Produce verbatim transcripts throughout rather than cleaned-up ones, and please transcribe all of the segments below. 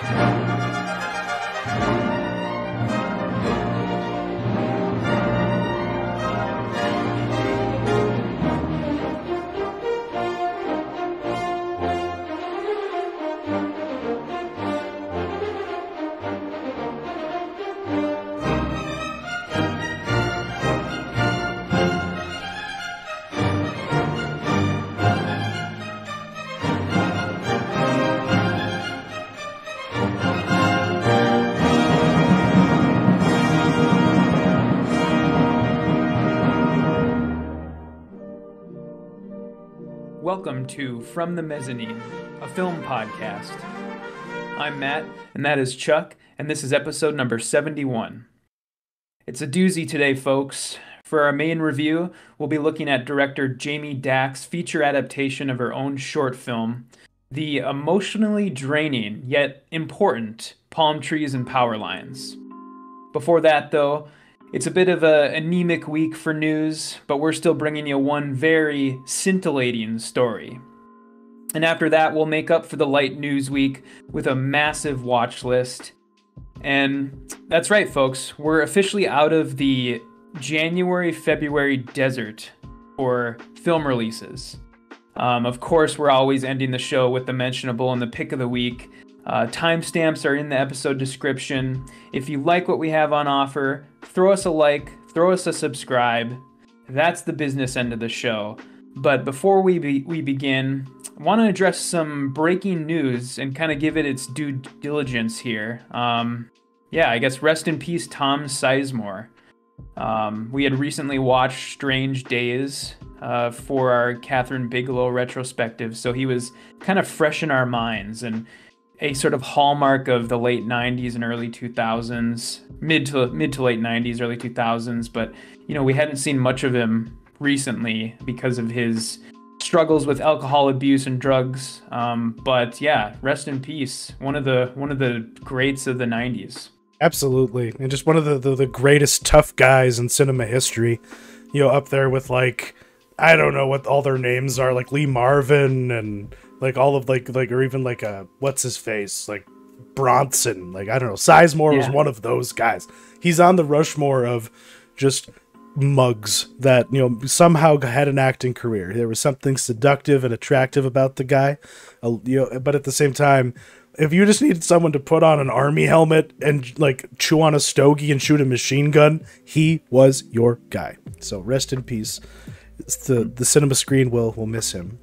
Welcome to From the Mezzanine, a film podcast. I'm Matt, and that is Chuck, and this is episode number seventy-one. It's a doozy today, folks. For our main review, we'll be looking at director Jamie Dack's feature adaptation of her own short film, the emotionally draining, yet important, Palm Trees and Power Lines. Before that, though, it's a bit of an anemic week for news, but we're still bringing you one very scintillating story. And after that, we'll make up for the light news week with a massive watch list. And that's right, folks. We're officially out of the January-February desert for film releases. Um, of course, we're always ending the show with the mentionable and the pick of the week. Uh, timestamps are in the episode description. If you like what we have on offer, throw us a like, throw us a subscribe. That's the business end of the show. But before we be- we begin, I want to address some breaking news and kind of give it its due diligence here. Um, yeah, I guess rest in peace, Tom Sizemore. Um, we had recently watched Strange Days uh, for our Catherine Bigelow retrospective, so he was kind of fresh in our minds and a sort of hallmark of the late nineties and early two thousands, mid to mid to late nineties, early two thousands. But, you know, we hadn't seen much of him recently because of his struggles with alcohol abuse and drugs. Um, but yeah, rest in peace. One of the one of the greats of the nineties. Absolutely. And just one of the, the, the greatest tough guys in cinema history, you know, up there with, like, I don't know what all their names are, like Lee Marvin and like all of like, like, or even like, uh, what's his face? Like Bronson, like, I don't know. Sizemore yeah. was one of those guys. He's on the Rushmore of just mugs that, you know, somehow had an acting career. There was something seductive and attractive about the guy, uh, you know, but at the same time, if you just needed someone to put on an army helmet and like chew on a stogie and shoot a machine gun, he was your guy. So rest in peace. It's the the cinema screen will will miss him.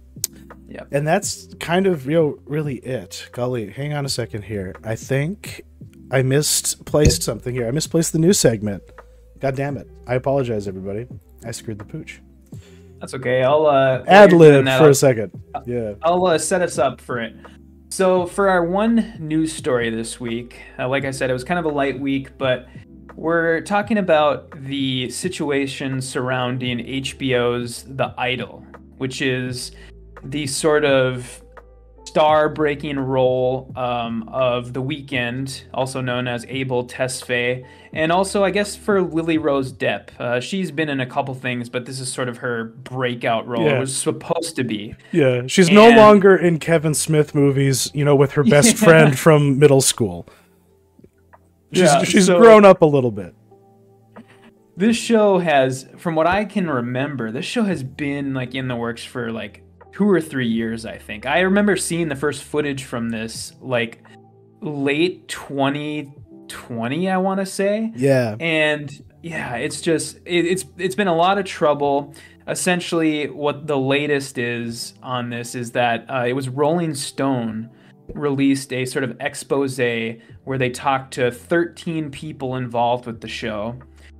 Yeah, and that's kind of, you know, really it. Golly, hang on a second here. I think I misplaced something here. I misplaced the news segment. God damn it! I apologize, everybody. I screwed the pooch. That's okay. I'll uh, ad lib for I'll, a second. Yeah, I'll uh, set us up for it. So for our one news story this week, uh, like I said, it was kind of a light week, but we're talking about the situation surrounding H B O's The Idol, which is the sort of star-breaking role um, of The Weeknd, also known as Abel Tesfaye, and also, I guess, for Lily Rose Depp. Uh, she's been in a couple things, but this is sort of her breakout role. Yeah. It was supposed to be. Yeah, she's and... no longer in Kevin Smith movies, you know, with her best yeah. friend from middle school. She's, yeah, she's so... grown up a little bit. This show has, from what I can remember, this show has been like in the works for like two or three years, I think. I remember seeing the first footage from this like late twenty twenty, I want to say. Yeah. And yeah, it's just it, it's it's been a lot of trouble. Essentially, what the latest is on this is that uh, it was Rolling Stone released a sort of expose where they talked to thirteen people involved with the show,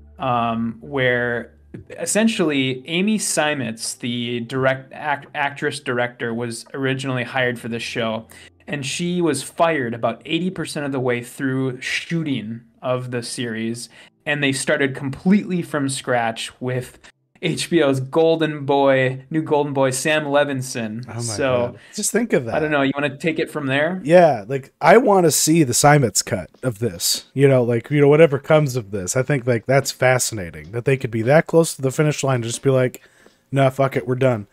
um, where essentially Amy Seimetz, the direct act, actress director, was originally hired for this show, and she was fired about eighty percent of the way through shooting of the series, and they started completely from scratch with H B O's golden boy, new golden boy, Sam Levinson. Oh my so, God. Just think of that. I don't know. You want to take it from there? Yeah. Like, I want to see the Seimetz cut of this, you know, like, you know, whatever comes of this. I think like that's fascinating that they could be that close to the finish line to just be like, nah, fuck it. We're done.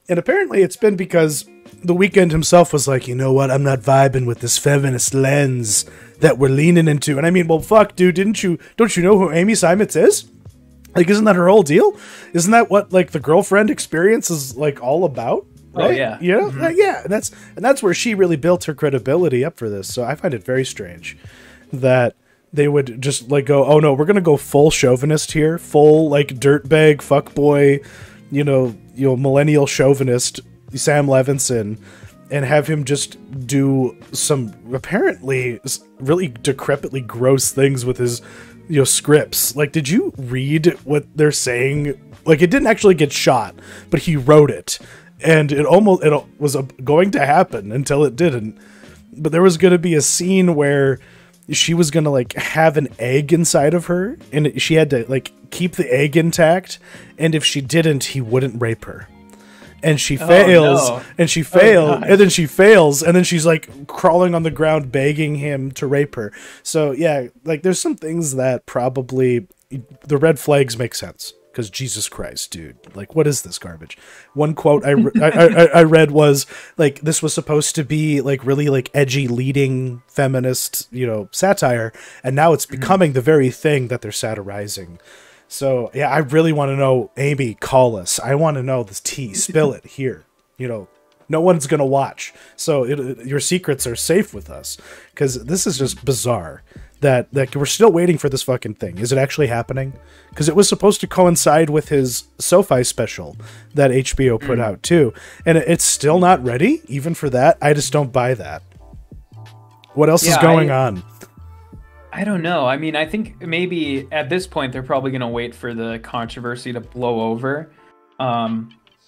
And apparently it's been because The Weeknd himself was like, you know what, I'm not vibing with this feminist lens that we're leaning into. And I mean, well, fuck, dude, didn't you, don't you know who Amy Simons is? Like, isn't that her whole deal? Isn't that what, like, the girlfriend experience is, like, all about? Right? Oh, yeah. You know? Mm-hmm. Uh, yeah, and that's, and that's where she really built her credibility up for this. So I find it very strange that they would just, like, go, oh, no, we're going to go full chauvinist here. Full, like, dirtbag, fuckboy, you know, you know, millennial chauvinist, Sam Levinson, and have him just do some apparently really decrepitly gross things with his, you know, scripts. Like, did you read what they're saying? Like, it didn't actually get shot, but he wrote it, and it almost it was going to happen until it didn't. But there was going to be a scene where she was going to, like, have an egg inside of her, and she had to, like, keep the egg intact, and if she didn't, he wouldn't rape her. And she fails, oh, no. and she fails, oh, and then she fails, and then she's, like, crawling on the ground begging him to rape her. So, yeah, like, there's some things that probably, the red flags make sense. Because Jesus Christ, dude, like, what is this garbage? One quote I, I, I, I read was, like, this was supposed to be, like, really, like, edgy, leading feminist, you know, satire, and now it's becoming mm-hmm. the very thing that they're satirizing. So, yeah, I really want to know, Amy, call us. I want to know this tea. Spill it here. You know, no one's going to watch. So it, it, your secrets are safe with us. Because this is just bizarre that, that we're still waiting for this fucking thing. Is it actually happening? Because it was supposed to coincide with his SoFi special that H B O put mm. out, too. And it, it's still not ready, even for that. I just don't buy that. What else yeah, is going I... on? I don't know. I mean, I think maybe at this point they're probably going to wait for the controversy to blow over. Um,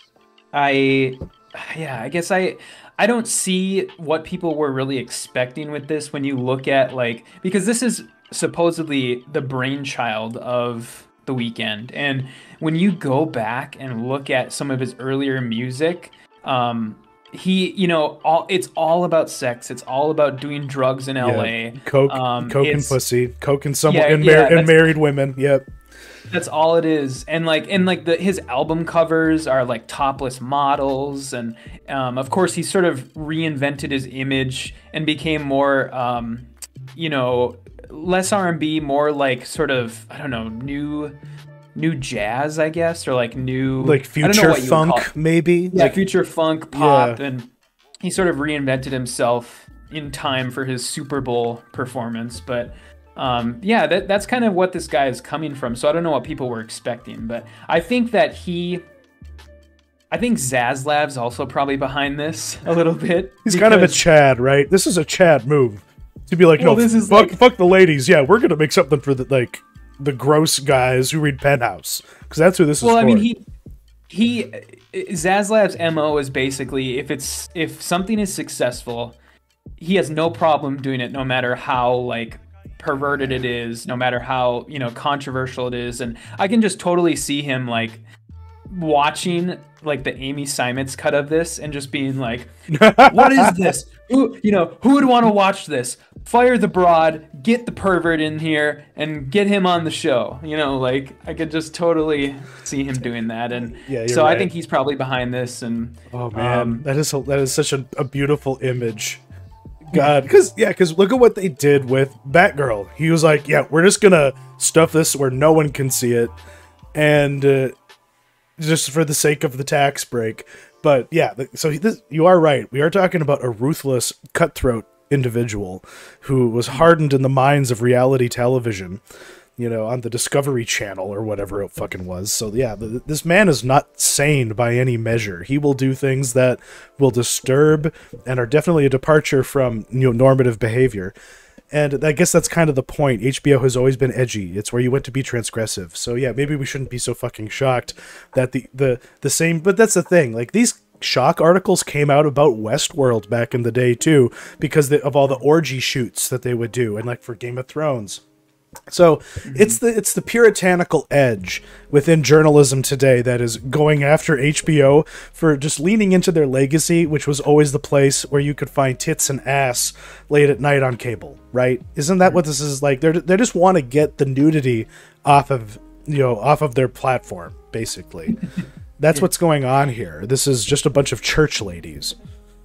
I, yeah, I guess I, I don't see what people were really expecting with this when you look at, like, because this is supposedly the brainchild of The Weeknd, and when you go back and look at some of his earlier music, um, he, you know, all it's all about sex. It's all about doing drugs in L A. Yeah. Coke, um, coke and pussy, coke and someone yeah, and, mar- yeah, and married women. Yep, that's all it is. And like, and like the his album covers are like topless models, and um, of course he sort of reinvented his image and became more, um, you know, less R and B, more like sort of I don't know, new. new jazz, I guess, or like new like future funk, maybe. Yeah, like, future funk, pop, yeah. And he sort of reinvented himself in time for his Super Bowl performance. But um, yeah, that that's kind of what this guy is coming from. So I don't know what people were expecting, but I think that he, I think Zaslav's also probably behind this a little bit. He's kind of a Chad, right? This is a Chad move to be like, well, no, this is fuck, like, fuck the ladies. Yeah, we're gonna make something for the like. the gross guys who read Penthouse, because that's who this well, is for. Well, I mean, he, he, Zaslav's M O is basically, if it's, if something is successful, he has no problem doing it, no matter how, like, perverted it is, no matter how, you know, controversial it is. And I can just totally see him, like, watching, like, the Amy Simons cut of this and just being like, what is this? Who, you know, who would want to watch this? Fire the broad, get the pervert in here, and get him on the show. You know, like, I could just totally see him doing that. And yeah, so right. I think he's probably behind this. And oh man, um, that is a, that is such a, a beautiful image. God, because yeah, because look at what they did with Batgirl. He was like, yeah, we're just gonna stuff this where no one can see it, and uh, just for the sake of the tax break. But yeah, so this, you are right. We are talking about a ruthless, cutthroat individual who was hardened in the minds of reality television, you know, on the Discovery Channel or whatever it fucking was. So yeah, the, this man is not sane by any measure. He will do things that will disturb and are definitely a departure from, you know, normative behavior. And I guess that's kind of the point. H B O has always been edgy. It's where you went to be transgressive. So yeah, maybe we shouldn't be so fucking shocked that the the the same. But that's the thing. Like, these shock articles came out about Westworld back in the day too, because they, of all the orgy shoots that they would do, and like for Game of Thrones. So mm-hmm. it's the it's the puritanical edge within journalism today that is going after H B O for just leaning into their legacy, which was always the place where you could find tits and ass late at night on cable, right? Isn't that what this is like? They're they just want to get the nudity off of, you know, off of their platform, basically. That's what's going on here. This is just a bunch of church ladies.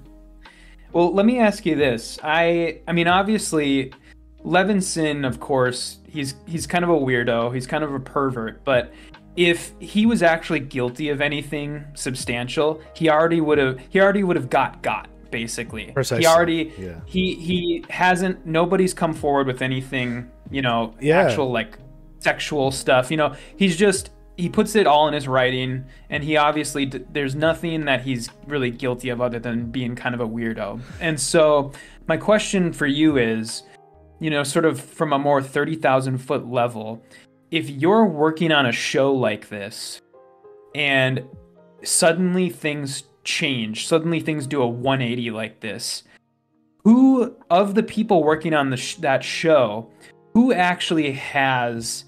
Well, let me ask you this. I I mean, obviously, Levinson, of course, he's he's kind of a weirdo. He's kind of a pervert. But if he was actually guilty of anything substantial, he already would have he already would have got got basically. Precisely. He already yeah. he he hasn't. Nobody's come forward with anything. You know, yeah. actual like sexual stuff. You know, he's just. He puts it all in his writing, and he obviously, there's nothing that he's really guilty of other than being kind of a weirdo. And so my question for you is, you know, sort of from a more thirty thousand foot level, if you're working on a show like this and suddenly things change, suddenly things do a one eighty like this, who of the people working on the sh- that show, who actually has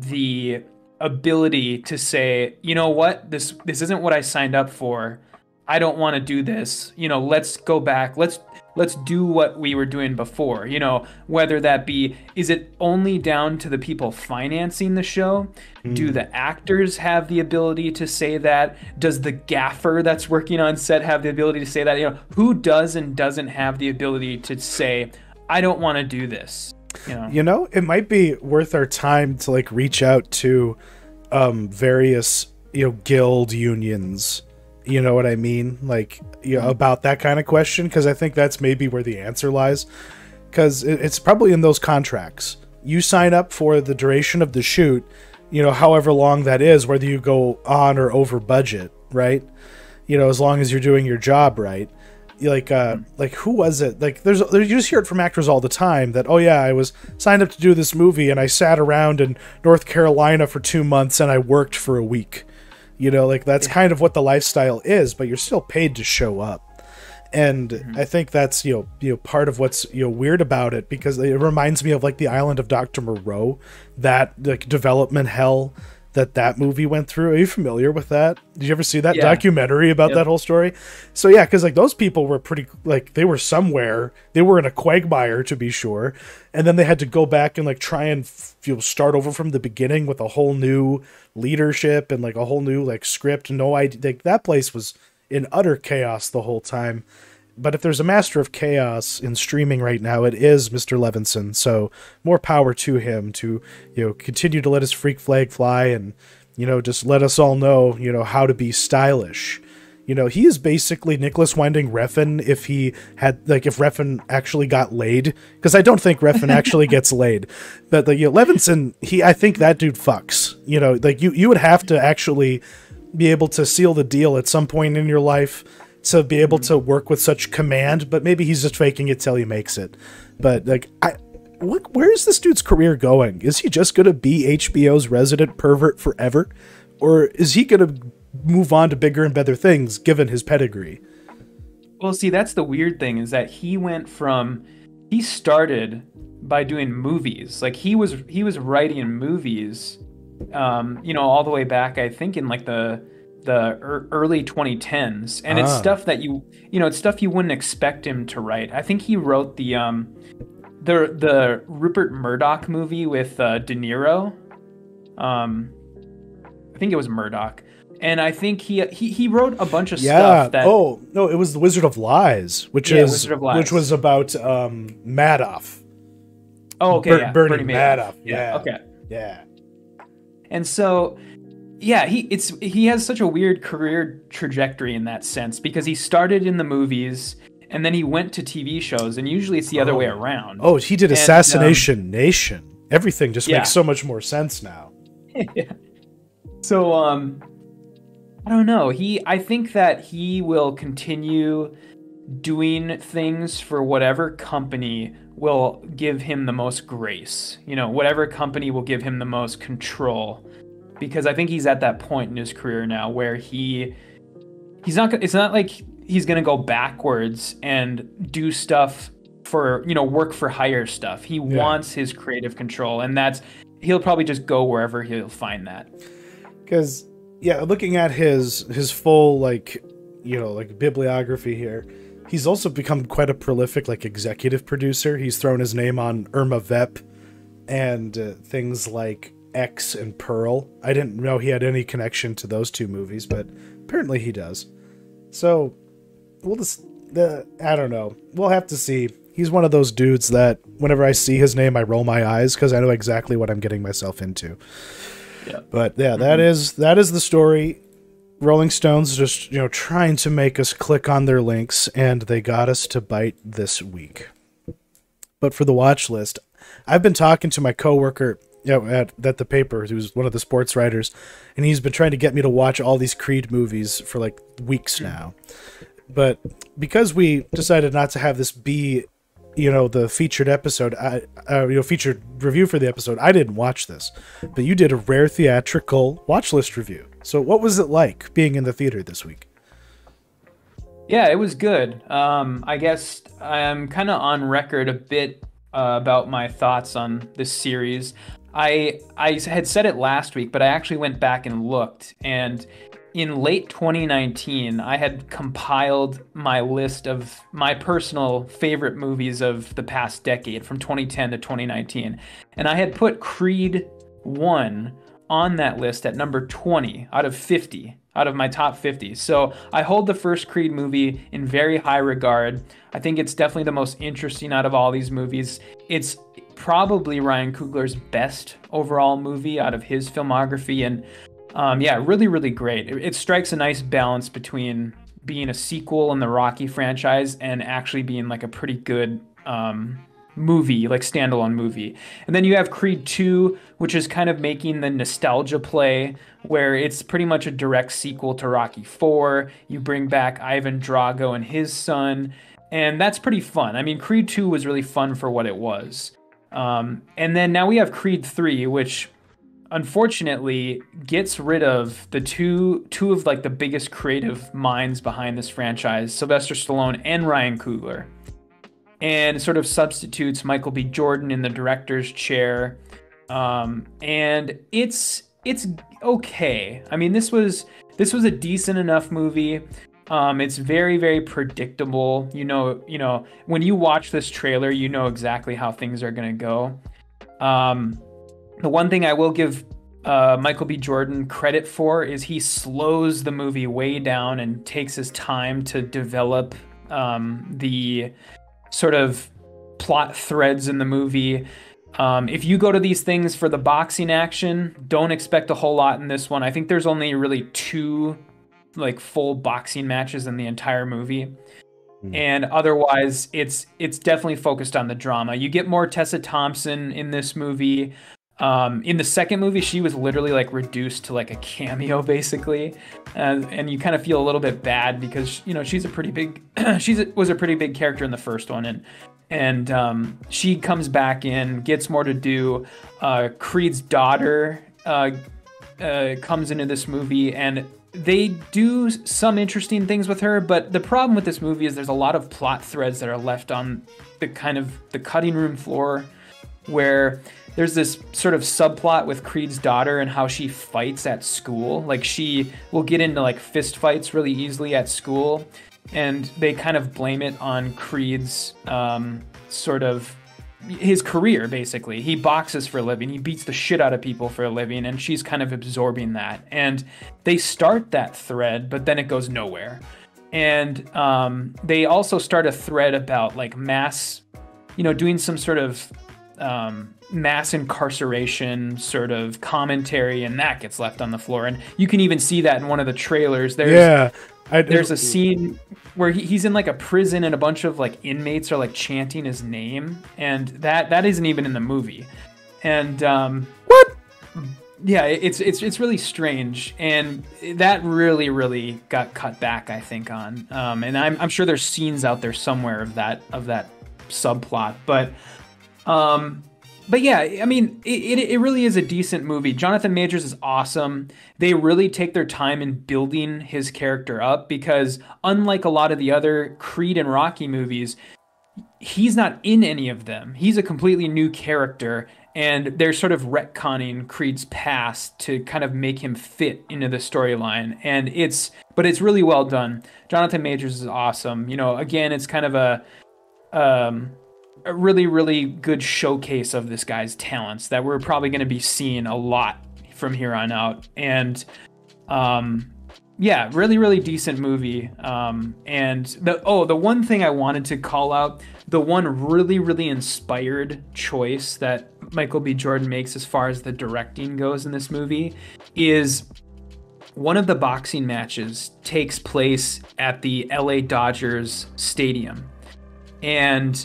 the ability to say, you know what, this this isn't what I signed up for. I don't want to do this. You know, let's go back. Let's let's do what we were doing before. You know, whether that be, is it only down to the people financing the show? Mm. Do the actors have the ability to say that? Does the gaffer that's working on set have the ability to say that? You know, who does and doesn't have the ability to say, I don't want to do this? You know? you know, it might be worth our time to like reach out to um, various, you know, guild unions. You know what I mean? Like, you know, about that kind of question, because I think that's maybe where the answer lies. Because it, it's probably in those contracts. You sign up for the duration of the shoot, you know, however long that is, whether you go on or over budget, right? You know, as long as you're doing your job right. Like, uh, like who was it? Like, there's, there's, you just hear it from actors all the time that, oh yeah, I was signed up to do this movie and I sat around in North Carolina for two months and I worked for a week. You know, like that's yeah. kind of what the lifestyle is, but you're still paid to show up. And mm-hmm. I think that's, you know, you know, part of what's, you know, weird about it, because it reminds me of like the Island of Doctor Moreau, that like development hell that that movie went through. Are you familiar with that? Did you ever see that yeah. documentary about yep. that whole story? So yeah, because like those people were pretty, like they were somewhere, they were in a quagmire to be sure, and then they had to go back and like try and you know start over from the beginning with a whole new leadership and like a whole new like script. No idea, like that place was in utter chaos the whole time. But if there's a master of chaos in streaming right now, it is Mister Levinson. So more power to him to, you know, continue to let his freak flag fly and, you know, just let us all know, you know, how to be stylish. You know, he is basically Nicholas Winding Refn if he had, like, if Refn actually got laid. Because I don't think Refn actually gets laid. But, like, you know, Levinson, he, I think that dude fucks. You know, like, you, you would have to actually be able to seal the deal at some point in your life to be able to work with such command, but maybe he's just faking it till he makes it. But like, I, what, where is this dude's career going? Is he just going to be H B O's resident pervert forever? Or is he going to move on to bigger and better things given his pedigree? Well, see, that's the weird thing, is that he went from, he started by doing movies. Like he was, he was writing movies, um, you know, all the way back, I think in like the, the early twenty tens, and ah. it's stuff that you you know it's stuff you wouldn't expect him to write. I think he wrote the um the the Rupert Murdoch movie with uh, De Niro. Um, I think it was Murdoch, and I think he he he wrote a bunch of yeah. stuff that. Oh no, it was The Wizard of Lies, which yeah, is Wizard of Lies. which was about um Madoff. Oh, okay, Ber- yeah, Bernie, Bernie Madoff. Madoff. Yeah. yeah, okay, yeah, and so. Yeah, he it's he has such a weird career trajectory in that sense, because he started in the movies and then he went to T V shows, and usually it's the oh. other way around. Oh, he did and, Assassination um, Nation. Everything just yeah. makes so much more sense now. yeah. So um I don't know. He I think that he will continue doing things for whatever company will give him the most grace. You know, whatever company will give him the most control. Because I think he's at that point in his career now where he he's not it's not like he's going to go backwards and do stuff for, you know, work for hire stuff. He yeah. wants his creative control, and that's he'll probably just go wherever he'll find that. Cuz yeah, looking at his his full like, you know, like bibliography here, he's also become quite a prolific like executive producer. He's thrown his name on Irma Vep and uh, things like X and Pearl. I didn't know he had any connection to those two movies, but apparently he does. So we'll just, the I don't know. We'll have to see. He's one of those dudes that whenever I see his name, I roll my eyes because I know exactly what I'm getting myself into. Yeah. But yeah, that mm-hmm. is that is the story. Rolling Stones just, you know, trying to make us click on their links, and they got us to bite this week. But for the watch list, I've been talking to my coworker, you know, at, at the paper, who's one of the sports writers, and he's been trying to get me to watch all these Creed movies for like weeks now. But because we decided not to have this be, you know, the featured episode, I, uh, you know, featured review for the episode, I didn't watch this, but you did a rare theatrical watch list review. So what was it like being in the theater this week? Yeah, it was good. Um, I guess I'm kind of on record a bit uh, about my thoughts on this series. I I had said it last week, but I actually went back and looked, and in late twenty nineteen, I had compiled my list of my personal favorite movies of the past decade, from twenty ten to twenty nineteen. And I had put Creed one on that list at number twenty out of fifty, out of my top fifty. So I hold the first Creed movie in very high regard. I think it's definitely the most interesting out of all these movies. It's probably Ryan Coogler's best overall movie out of his filmography. And Um, yeah, really, really great. It, it strikes a nice balance between being a sequel in the Rocky franchise and actually being like a pretty good um, movie, like standalone movie. And then you have Creed two, which is kind of making the nostalgia play, where it's pretty much a direct sequel to Rocky four. You bring back Ivan Drago and his son, and that's pretty fun. I mean, Creed two was really fun for what it was. Um, and then now we have Creed three, which unfortunately gets rid of the two two of like the biggest creative minds behind this franchise, Sylvester Stallone and Ryan Coogler, and sort of substitutes Michael B. Jordan in the director's chair. Um, and it's it's okay. I mean, this was this was a decent enough movie. Um, it's very, very predictable. You know, you know, when you watch this trailer, you know exactly how things are gonna go. Um, The one thing I will give uh, Michael B. Jordan credit for is he slows the movie way down and takes his time to develop um, the sort of plot threads in the movie. Um, if you go to these things for the boxing action, don't expect a whole lot in this one. I think there's only really two like full boxing matches in the entire movie. And otherwise, it's it's definitely focused on the drama. You get more Tessa Thompson in this movie. Um, in the second movie, she was literally like reduced to like a cameo, basically, uh, and you kind of feel a little bit bad because you know she's a pretty big, she's a, was a pretty big character in the first one, and and um, she comes back in, gets more to do. Uh, Creed's daughter uh, uh, comes into this movie, and they do some interesting things with her. But the problem with this movie is there's a lot of plot threads that are left on the kind of the cutting room floor, where there's this sort of subplot with Creed's daughter and how she fights at school. Like she will get into like fist fights really easily at school, and they kind of blame it on Creed's um, sort of his career. Basically, he boxes for a living, he beats the shit out of people for a living, and she's kind of absorbing that. And they start that thread, but then it goes nowhere. And um, they also start a thread about like mass, you know, doing some sort of um, mass incarceration sort of commentary, and that gets left on the floor. And you can even see that in one of the trailers. There's, yeah, I, there's a scene where he, he's in like a prison and a bunch of like inmates are like chanting his name, and that that isn't even in the movie. And um, what? Yeah, it's it's it's really strange, and that really really got cut back, I think, on. Um, and I'm I'm sure there's scenes out there somewhere of that of that subplot, but. Um, But yeah, I mean, it, it it really is a decent movie. Jonathan Majors is awesome. They really take their time in building his character up, because unlike a lot of the other Creed and Rocky movies, he's not in any of them. He's a completely new character, and they're sort of retconning Creed's past to kind of make him fit into the storyline. And it's, but it's really well done. Jonathan Majors is awesome. You know, again, it's kind of a, um, a really, really good showcase of this guy's talents that we're probably going to be seeing a lot from here on out. And um, yeah, really, really decent movie. Um, and the oh, the one thing I wanted to call out, the one really, really inspired choice that Michael B. Jordan makes as far as the directing goes in this movie is one of the boxing matches takes place at the L A Dodgers stadium. And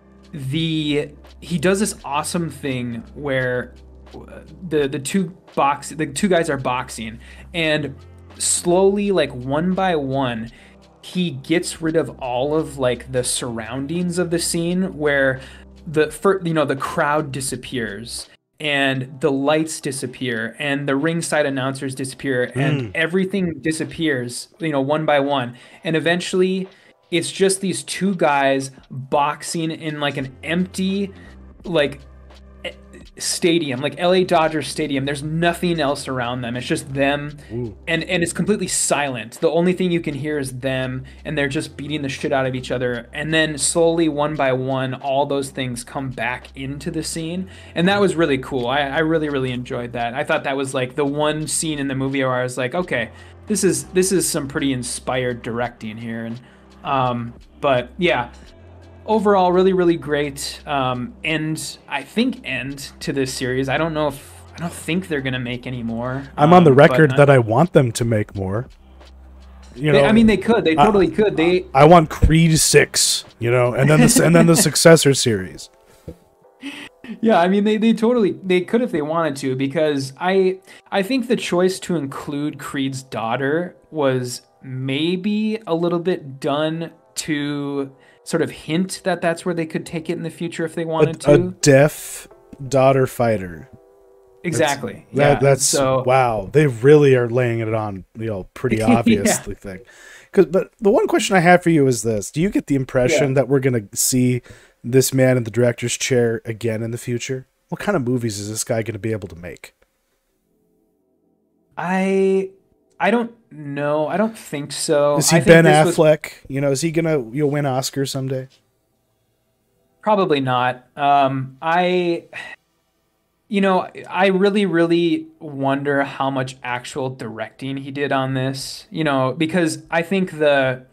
the he does this awesome thing where the the two box the two guys are boxing, and slowly, like one by one, he gets rid of all of like the surroundings of the scene where the for, you know the crowd disappears and the lights disappear and the ringside announcers disappear and Mm. everything disappears, you know, one by one, and eventually it's just these two guys boxing in like an empty like stadium, like L A Dodgers stadium. There's nothing else around them. It's just them. Ooh. and and it's completely silent. The only thing you can hear is them, and they're just beating the shit out of each other. And then slowly, one by one, all those things come back into the scene, and that was really cool. I, I really really enjoyed that. I thought that was like the one scene in the movie where I was like, okay, this is this is some pretty inspired directing here. And um but yeah, overall, really, really great um, end, I think, end to this series. I don't know if, I don't think they're going to make any more. I'm on the um, record but, that I want them to make more. You they, know, I mean, they could. They totally I, could. They. I want Creed six, you know, and then the, and then the successor series. Yeah, I mean, they, they totally, they could if they wanted to, because I, I think the choice to include Creed's daughter was maybe a little bit done to sort of hint that that's where they could take it in the future if they wanted a, to. A deaf daughter fighter. Exactly. That's, yeah. That, that's so, wow. They really are laying it on, you know, pretty obviously yeah. thing. Cause, but the one question I have for you is this: do you get the impression yeah. that we're gonna see this man in the director's chair again in the future? What kind of movies is this guy gonna be able to make? I I don't know. I don't think so. Is he I think Ben this Affleck? was, you know, is he gonna you'll win Oscar someday? probably not. Um, I, you know, I really, really wonder how much actual directing he did on this. You know, because I think the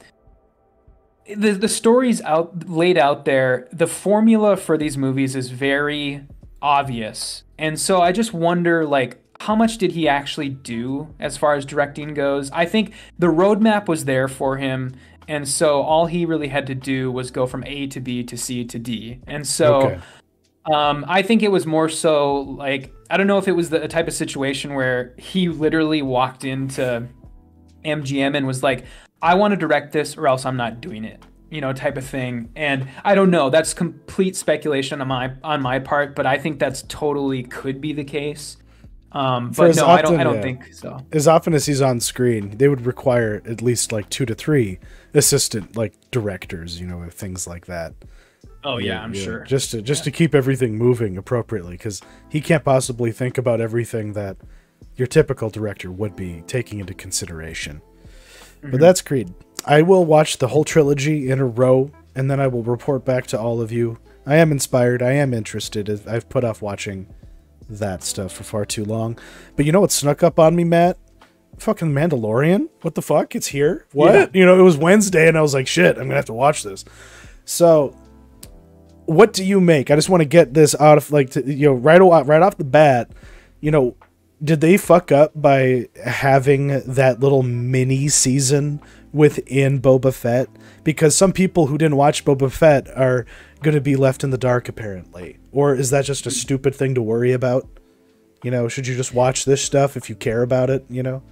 the the stories out laid out there, the formula for these movies is very obvious, and so I just wonder, like, how much did he actually do as far as directing goes? I think the roadmap was there for him, and so all he really had to do was go from A to B to C to D. And so Okay. um, I think it was more so like, I don't know if it was the type of situation where he literally walked into M G M and was like, I want to direct this or else I'm not doing it, you know, type of thing. And I don't know, that's complete speculation on my on my part, but I think that's totally could be the case. Um, but no, often, I don't. I don't yeah. think so. As often as he's on screen, they would require at least like two to three assistant like directors, you know, things like that. Oh yeah, yeah I'm yeah. sure. Just to just yeah. to keep everything moving appropriately, because he can't possibly think about everything that your typical director would be taking into consideration. Mm-hmm. But that's Creed. I will watch the whole trilogy in a row, and then I will report back to all of you. I am inspired. I am interested. I've put off watching that stuff for far too long. But you know what snuck up on me, Matt? Fucking Mandalorian. What the fuck? It's here. What? Yeah. You know, it was Wednesday and I was like, shit, I'm gonna have to watch this. So what do you make? I just want to get this out of like to, you know, right right off the bat, you know, did they fuck up by having that little mini season within Boba Fett? Because some people who didn't watch Boba Fett are going to be left in the dark, apparently. Or is that just a stupid thing to worry about? You know, should you just watch this stuff if you care about it, you know?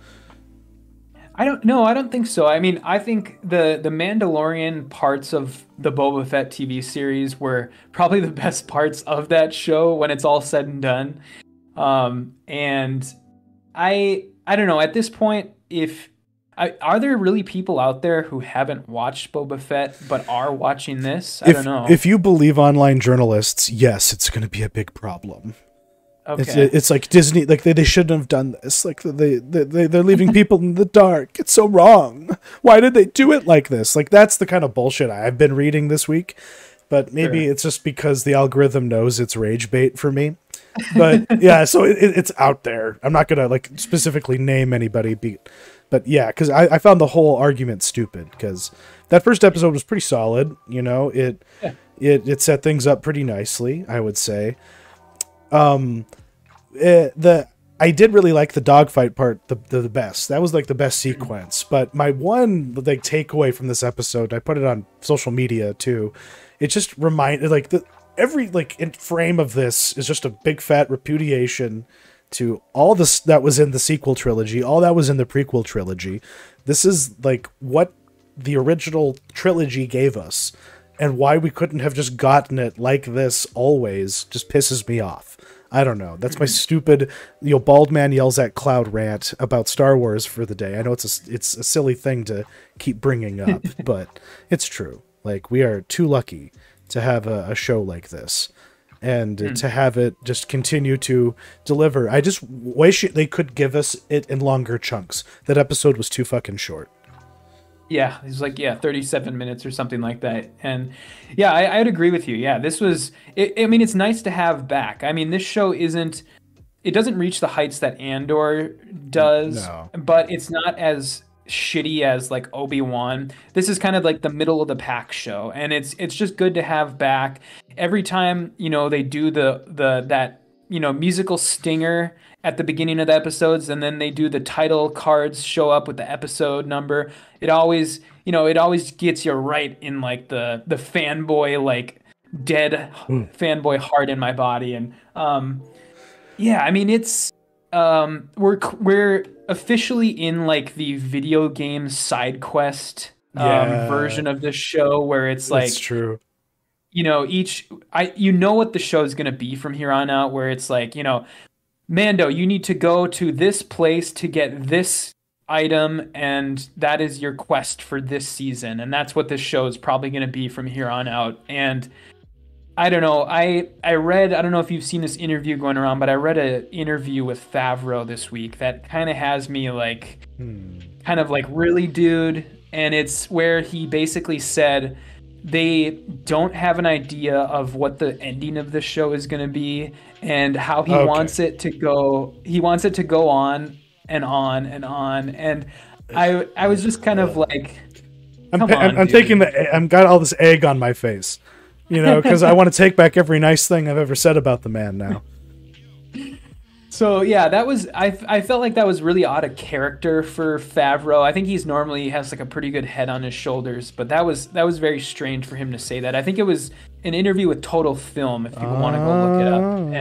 I don't know. I don't think so. I mean, I think the, the Mandalorian parts of the Boba Fett T V series were probably the best parts of that show when it's all said and done. Um, and I, I don't know, at this point, if, I, are there really people out there who haven't watched Boba Fett but are watching this? I if, don't know. If you believe online journalists, yes, it's going to be a big problem. Okay. It's, it's like Disney, like they, they shouldn't have done this. Like they, they, they, they're leaving people in the dark. It's so wrong. Why did they do it like this? Like that's the kind of bullshit I've been reading this week. but maybe Sure. it's just because the algorithm knows it's rage bait for me. But yeah, so it, it's out there. I'm not gonna like specifically name anybody, be, but yeah, because I, I found the whole argument stupid. Because that first episode was pretty solid. You know, it Yeah. it it set things up pretty nicely, I would say. Um, it, the I did really like the dogfight part the, the the best. That was like the best sequence. But my one like takeaway from this episode, I put it on social media too. It just reminded like the. Every like in frame of this is just a big fat repudiation to all this that was in the sequel trilogy, all that was in the prequel trilogy. This is like what the original trilogy gave us, and why we couldn't have just gotten it like this always just pisses me off. I don't know. That's my stupid, you know, bald man yells at cloud rant about Star Wars for the day. I know it's a, it's a silly thing to keep bringing up, but it's true. Like, we are too lucky to have a, a show like this, and mm. to have it just continue to deliver. I just wish they could give us it in longer chunks. That episode was too fucking short. Yeah, it was like, yeah, thirty-seven minutes or something like that. And yeah, I, I'd agree with you. Yeah, this was, it, I mean, it's nice to have back. I mean, this show isn't, it doesn't reach the heights that Andor does, No. but it's not as shitty as like Obi-Wan. This is kind of like the middle of the pack show, and it's it's just good to have back. Every time, you know, they do the the that, you know, musical stinger at the beginning of the episodes, and then they do the title cards show up with the episode number. It always, you know, it always gets you right in like the the fanboy, like dead mm. fanboy heart in my body. And um yeah, I mean, it's um we're we're officially in like the video game side quest um, yeah. version of this show, where it's like, that's true. You know, each I you know what the show is gonna be from here on out, where it's like, you know, Mando, you need to go to this place to get this item, and that is your quest for this season, and that's what this show is probably gonna be from here on out. And I don't know. I I read, I don't know if you've seen this interview going around, but I read an interview with Favreau this week that kind of has me like, hmm. kind of like, really, dude? And it's where he basically said they don't have an idea of what the ending of the show is going to be, and how he okay. wants it to go. He wants it to go on and on and on. And I I was just kind of like, I'm, come on, I'm, I'm taking the, I'm got all this egg on my face. You know, because I want to take back every nice thing I've ever said about the man now. So yeah, that was I. I felt like that was really out of character for Favreau. I think he's normally has like a pretty good head on his shoulders, but that was that was very strange for him to say that. I think it was an interview with Total Film, if people uh, want to go look it up,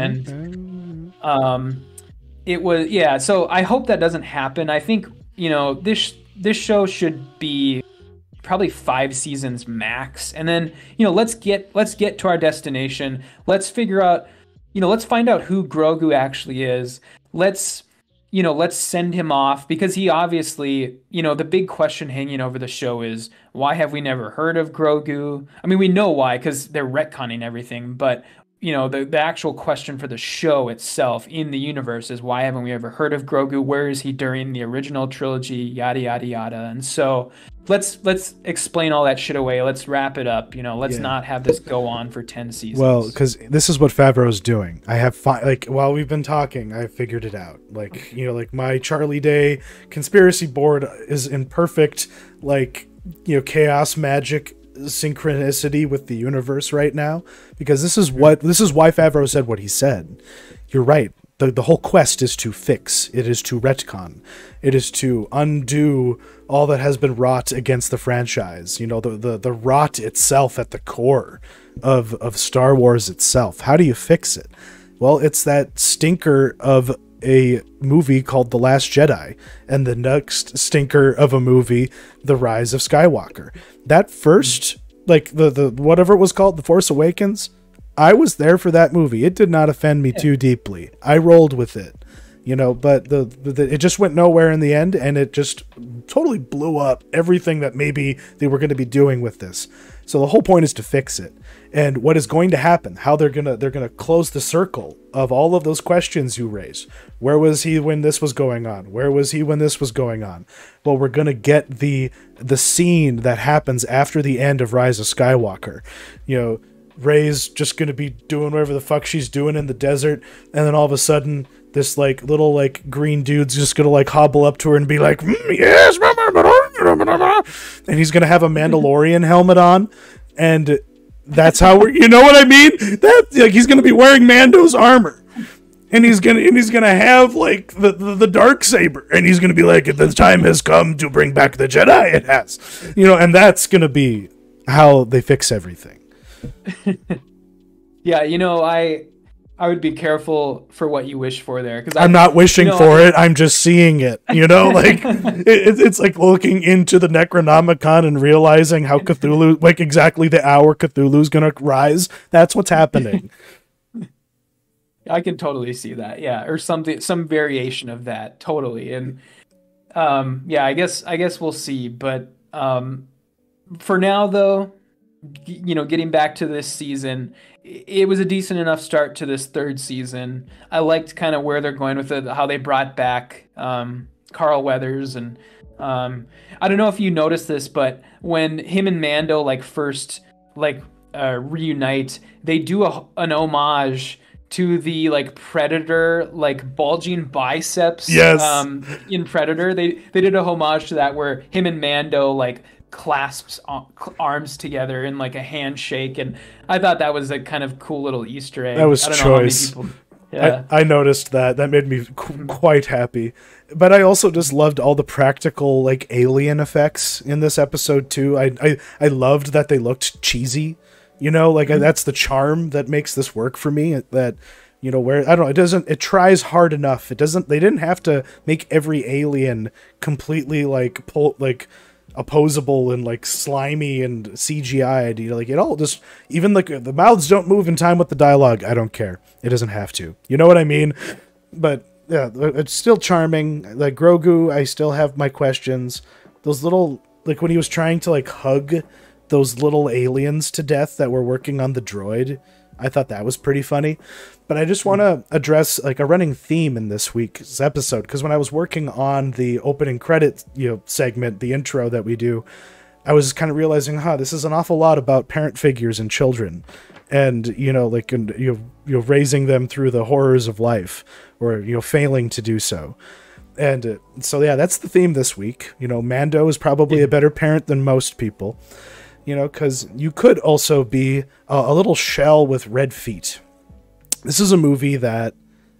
and um, it was yeah. So I hope that doesn't happen. I think, you know, this this show should be probably five seasons max, and then, you know, let's get let's get to our destination. Let's figure out, you know, let's find out who Grogu actually is. Let's, you know, let's send him off, because he obviously, you know, the big question hanging over the show is, why have we never heard of Grogu? I mean, we know why, because they're retconning everything, but, you know, the, the actual question for the show itself in the universe is, why haven't we ever heard of Grogu? Where is he during the original trilogy? Yada, yada, yada. And so let's let's explain all that shit away. Let's wrap it up. You know, let's yeah. not have this go on for ten seasons. Well, because this is what Favreau's doing. I have fi- like while we've been talking, I figured it out. Like, you know, like my Charlie Day conspiracy board is in perfect, like, you know, chaos magic synchronicity with the universe right now, because this is what this is why Favreau said what he said. You're right. The, the whole quest is to fix. It is to retcon. It is to undo all that has been wrought against the franchise. You know, the, the, the rot itself at the core of, of Star Wars itself. How do you fix it? Well, it's that stinker of a movie called The Last Jedi, and the next stinker of a movie, The Rise of Skywalker. That first, like, the, the whatever it was called, The Force Awakens, I was there for that movie. It did not offend me yeah. too deeply. I rolled with it, you know, but the, the it just went nowhere in the end, and it just totally blew up everything that maybe they were going to be doing with this. So the whole point is to fix it. And what is going to happen, how they're going to they're going to close the circle of all of those questions you raise. Where was he when this was going on? Where was he when this was going on? Well, we're going to get the the scene that happens after the end of Rise of Skywalker. You know, Rey's just gonna be doing whatever the fuck she's doing in the desert, and then all of a sudden this like little like green dude's just gonna like hobble up to her and be like, mm, yes, and he's gonna have a Mandalorian helmet on, and that's how we're, you know what I mean? That like he's gonna be wearing Mando's armor, and he's gonna and he's gonna have like the the, the dark saber, and he's gonna be like, the time has come to bring back the Jedi. It has, you know, and that's gonna be how they fix everything. Yeah, you know, I I would be careful for what you wish for there, because I'm not wishing you know, for I, it. I'm just seeing it. You know, like it, it's like looking into the Necronomicon and realizing how Cthulhu, like exactly the hour Cthulhu's gonna rise. That's what's happening. I can totally see that. Yeah, or something, some variation of that. Totally. And um, yeah, I guess I guess we'll see. But um, for now, though, you know, getting back to this season, it was a decent enough start to this third season. I liked kind of where they're going with it, how they brought back um, Carl Weathers, and um, I don't know if you noticed this, but when him and Mando like first like uh, reunite, they do a, an homage to the like Predator like bulging biceps. Yes. Um, in Predator, they they did a homage to that where him and Mando like clasps arms together in like a handshake, and I thought that was a kind of cool little Easter egg. That was I don't choice. Know how many people... Yeah. I, I noticed that. That made me qu- quite happy. But I also just loved all the practical like alien effects in this episode too. I I, I loved that they looked cheesy. You know, like mm-hmm. I, that's the charm that makes this work for me. That, you know, where I don't know, it doesn't. It tries hard enough. It doesn't. They didn't have to make every alien completely like pull like. opposable and like slimy and C G I'd, you know, like it all just, even like the mouths don't move in time with the dialogue. I don't care. It doesn't have to. You know what I mean? But yeah, it's still charming. Like Grogu, I still have my questions. Those little, like when he was trying to like hug those little aliens to death that were working on the droid, I thought that was pretty funny. But I just want to address like a running theme in this week's episode, because when I was working on the opening credit, you know, segment, the intro that we do, I was kind of realizing, huh, this is an awful lot about parent figures and children, and you know, like and, you know, you know, raising them through the horrors of life, or you know, failing to do so. And uh, so yeah, that's the theme this week. You know, Mando is probably a better parent than most people. You know, because you could also be a, a little shell with red feet. This is a movie that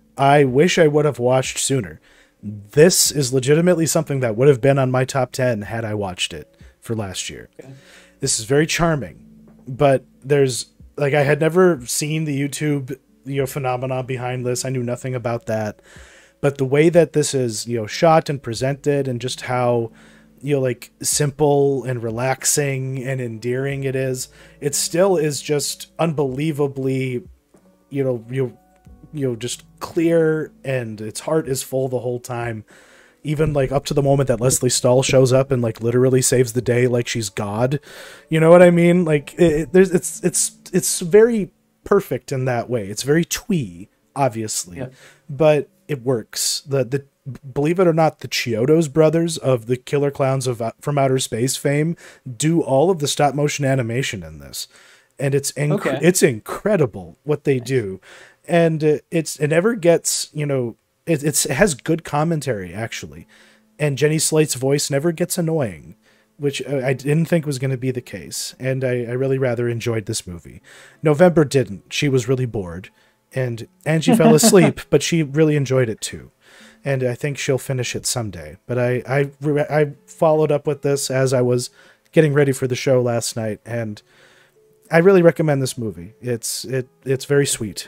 I wish I would have watched sooner. This is legitimately something that would have been on my top ten had I watched it for last year. Okay. This is very charming, but there's like I had never seen the YouTube you know phenomenon behind this. I knew nothing about that, but the way that this is you know shot and presented, and just how you know like simple and relaxing and endearing it is, it still is just unbelievably you know you you know just clear, and its heart is full the whole time, even like up to the moment that Leslie Stahl shows up and like literally saves the day like she's God. You know what I mean? Like it, there's it's it's it's very perfect in that way. It's very twee, obviously, yeah. But it works. The the believe it or not, the Chiodos brothers of the Killer Clowns of from Outer Space fame do all of the stop motion animation in this, and it's inc- okay. it's incredible what they do, and uh, it's it never gets you know it, it's it has good commentary actually, and Jenny Slate's voice never gets annoying, which uh, I didn't think was going to be the case, and I, I really rather enjoyed this movie. November didn't. She was really bored, and and she fell asleep, but she really enjoyed it too. And I think she'll finish it someday. But I, I, I followed up with this as I was getting ready for the show last night, and I really recommend this movie. It's it it's very sweet.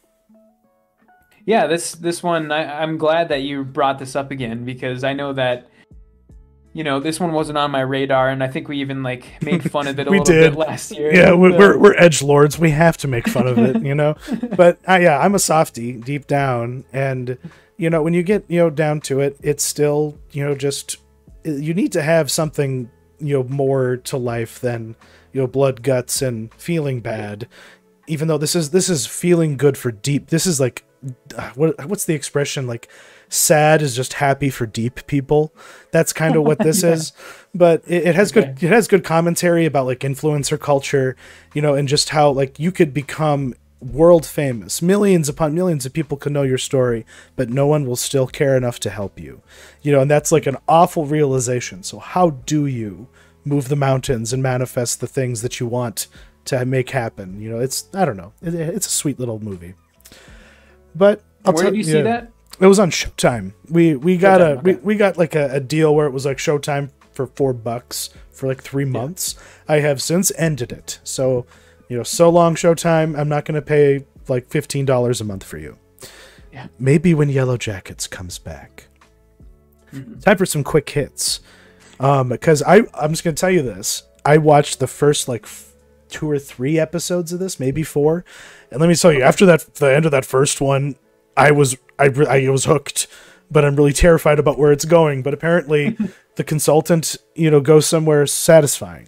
Yeah, this this one, I, I'm glad that you brought this up again, because I know that, you know, this one wasn't on my radar, and I think we even like made fun of it a little did. bit last year. Yeah, we're, we're we're edgelords. We have to make fun of it, you know. But uh, yeah, I'm a softie deep down, and you know, when you get, you know, down to it, it's still, you know, just, you need to have something, you know, more to life than, you know, blood, guts, and feeling bad. Even though this is, this is feeling good for deep, this is like uh, what what's the expression, like sad is just happy for deep people. That's kind of what this yeah. is. But it, it has okay. good it has good commentary about like influencer culture, you know, and just how like you could become world famous. Millions upon millions of people can know your story, but no one will still care enough to help you. You know, and that's like an awful realization. So how do you move the mountains and manifest the things that you want to make happen? You know, it's, I don't know. It, it's a sweet little movie. But I'll where did you, you see know, that? It was on Showtime. We we got Showtime, a okay. we, we got like a, a deal where it was like Showtime for four bucks for like three months. Yeah. I have since ended it. So, you know, so long Showtime. I'm not going to pay like fifteen dollars a month for you. Yeah. Maybe when Yellow Jackets comes back. Mm-hmm. Time for some quick hits. Um, because I I'm just going to tell you this. I watched the first like f- two or three episodes of this, maybe four. And let me tell you, after that, the end of that first one, I was I, I was hooked, but I'm really terrified about where it's going. But apparently, the consultant, you know, goes somewhere satisfying.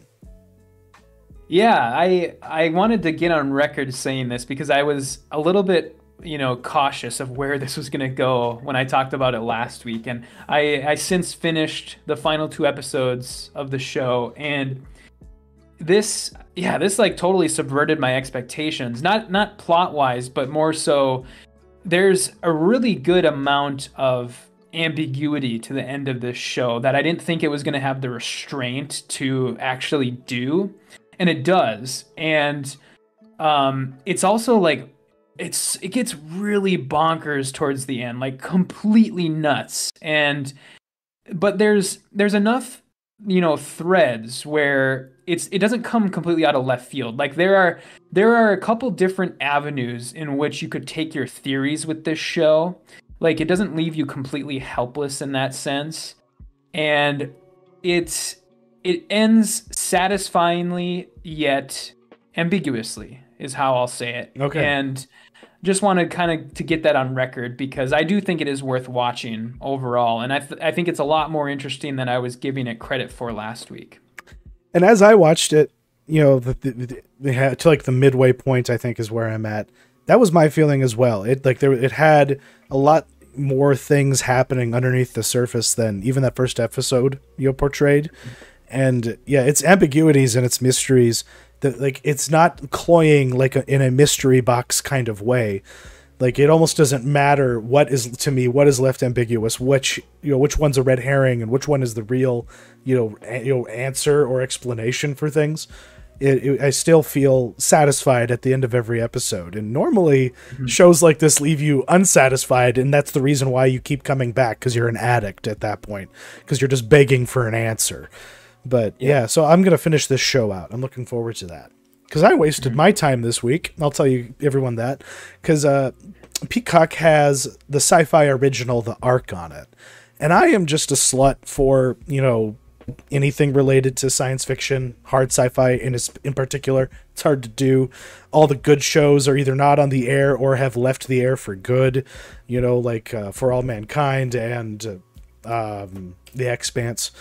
Yeah, I I wanted to get on record saying this because I was a little bit, you know, cautious of where this was going to go when I talked about it last week. And I I since finished the final two episodes of the show, and this yeah this like totally subverted my expectations. Not not plot wise, but more so. There's a really good amount of ambiguity to the end of this show that I didn't think it was going to have the restraint to actually do, and it does. And um, it's also like it's it gets really bonkers towards the end, like completely nuts. And but there's there's enough, you know, threads where it's it doesn't come completely out of left field. Like there are there are a couple different avenues in which you could take your theories with this show. Like it doesn't leave you completely helpless in that sense. And it's it ends satisfyingly yet ambiguously is how I'll say it. Okay. And just wanted kind of to get that on record because I do think it is worth watching overall. And I th- I think it's a lot more interesting than I was giving it credit for last week. And as I watched it, you know, the, the, the, the had, to like the midway point, I think is where I'm at. That was my feeling as well. It like there, it had a lot more things happening underneath the surface than even that first episode you know, portrayed. And yeah, its ambiguities and its mysteries that like it's not cloying like a, in a mystery box kind of way. Like it almost doesn't matter what is to me what is left ambiguous, which you know which one's a red herring and which one is the real you know a, you know answer or explanation for things. It, it, I still feel satisfied at the end of every episode. And normally mm-hmm. shows like this leave you unsatisfied, and that's the reason why you keep coming back because you're an addict at that point because you're just begging for an answer. But yeah, yeah so I'm gonna finish this show out. I'm looking forward to that. Because I wasted mm-hmm. my time this week. I'll tell you, everyone, that. Because uh, Peacock has the sci-fi original, The Ark, on it. And I am just a slut for, you know, anything related to science fiction, hard sci-fi in, in particular. It's hard to do. All the good shows are either not on the air or have left the air for good. You know, like uh, For All Mankind and uh, um, The Expanse.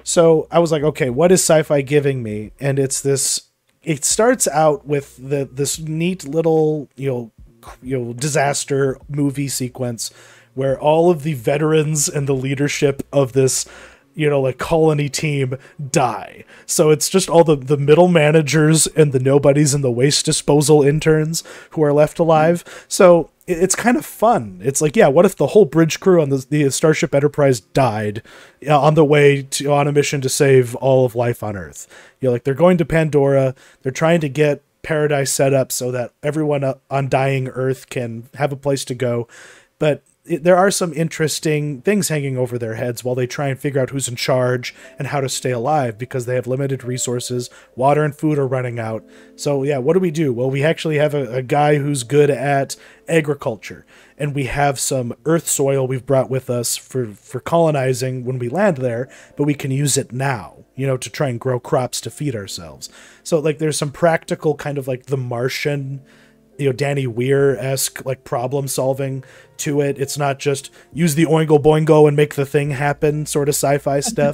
So I was like, okay, what is sci-fi giving me? And it's this... It starts out with the this neat little you know you know disaster movie sequence where all of the veterans and the leadership of this you know like colony team die. So it's just all the the middle managers and the nobodies and the waste disposal interns who are left alive. So it's kind of fun. It's like, yeah, what if the whole bridge crew on the, the Starship Enterprise died uh, on the way to on a mission to save all of life on Earth? You know, like they're going to Pandora. They're trying to get paradise set up so that everyone on dying Earth can have a place to go. But it, there are some interesting things hanging over their heads while they try and figure out who's in charge and how to stay alive because they have limited resources. Water and food are running out. So yeah, what do we do? Well, we actually have a, a guy who's good at agriculture, and we have some earth soil we've brought with us for, for colonizing when we land there, but we can use it now, you know, to try and grow crops to feed ourselves. So like there's some practical kind of like The Martian, you know, Danny Weir-esque like problem solving to it. It's not just use the oingo boingo and make the thing happen sort of sci-fi stuff.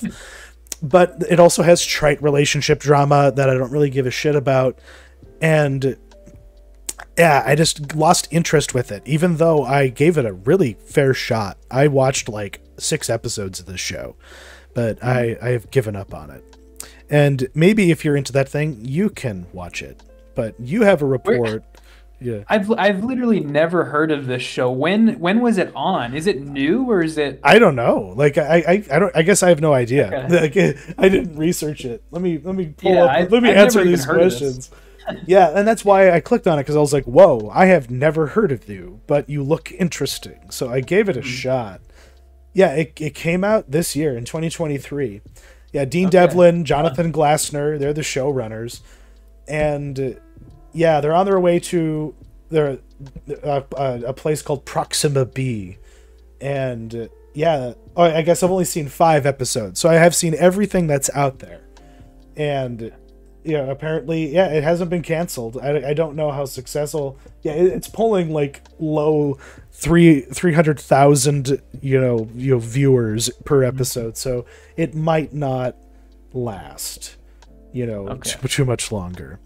But it also has trite relationship drama that I don't really give a shit about. And yeah, I just lost interest with it, even though I gave it a really fair shot. I watched like six episodes of this show, but I, I have given up on it. And maybe if you're into that thing, you can watch it. But you have a report. Yeah, I've I've literally never heard of this show. When when was it on? Is it new or is it? I don't know. Like I I, I don't. I guess I have no idea. Okay. Like, I didn't research it. Let me let me pull Yeah, up. I've, let me I've answer never these even heard of this. questions. Yeah, and that's why I clicked on it, because I was like, "Whoa, I have never heard of you, but you look interesting." So I gave it a mm-hmm. shot. Yeah, it it came out this year in twenty twenty-three. Yeah, Dean okay. Devlin, Jonathan Glassner, they're the showrunners, and uh, yeah, they're on their way to their uh, uh, a place called Proxima B, and uh, yeah, oh, I guess I've only seen five episodes, so I have seen everything that's out there, and. Yeah, apparently, yeah, it hasn't been canceled. I, I don't know how successful. Yeah, it, it's pulling like low three three hundred thousand you know you know viewers per episode, so it might not last, you know, okay. too, too much longer.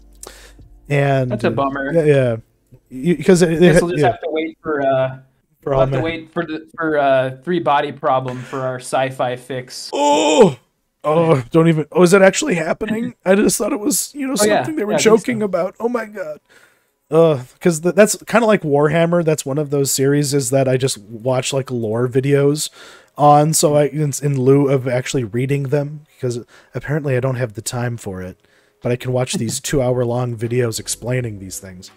And that's a bummer. Yeah, because yeah. Guess we'll just yeah. have to wait for. Uh, for we'll all have to wait for the for uh, Three Body Problem for our sci-fi fix. Oh. Oh, don't even... Oh, is that actually happening? I just thought it was, you know, something oh, yeah. they were yeah, joking so. about. Oh, my God. Uh, because th- that's kind of like Warhammer. That's one of those series is that I just watch, like, lore videos on, so I in, in lieu of actually reading them, because apparently I don't have the time for it, but I can watch these two-hour-long videos explaining these things.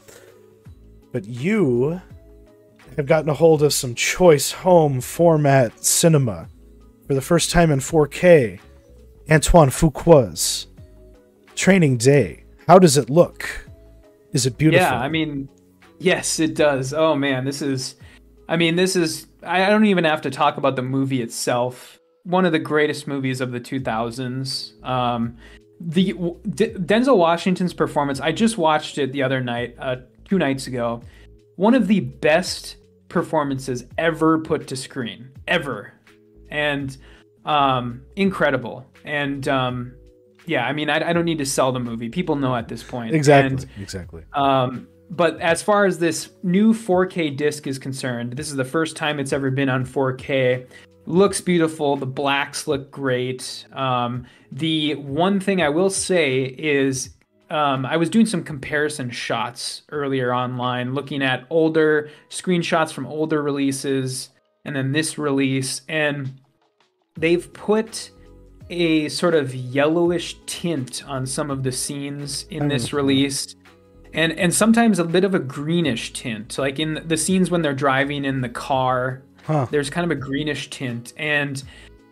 But you have gotten a hold of some choice home format cinema for the first time in four K. Antoine Fuqua's Training Day. How does it look? Is it beautiful? Yeah, I mean, yes, it does. Oh man, this is, I mean, this is, I don't even have to talk about the movie itself. One of the greatest movies of the two thousands. Um, the D- Denzel Washington's performance, I just watched it the other night, uh, two nights ago. One of the best performances ever put to screen, ever. And um, incredible. And um, yeah, I mean, I, I don't need to sell the movie. People know at this point. Exactly. And, exactly. Um, but as far as this new four K disc is concerned, this is the first time it's ever been on four K. Looks beautiful. The blacks look great. Um, the one thing I will say is um, I was doing some comparison shots earlier online, looking at older screenshots from older releases and then this release, and they've put a sort of yellowish tint on some of the scenes in this release, and and sometimes a bit of a greenish tint, like in the scenes when they're driving in the car. Huh. There's kind of a greenish tint, and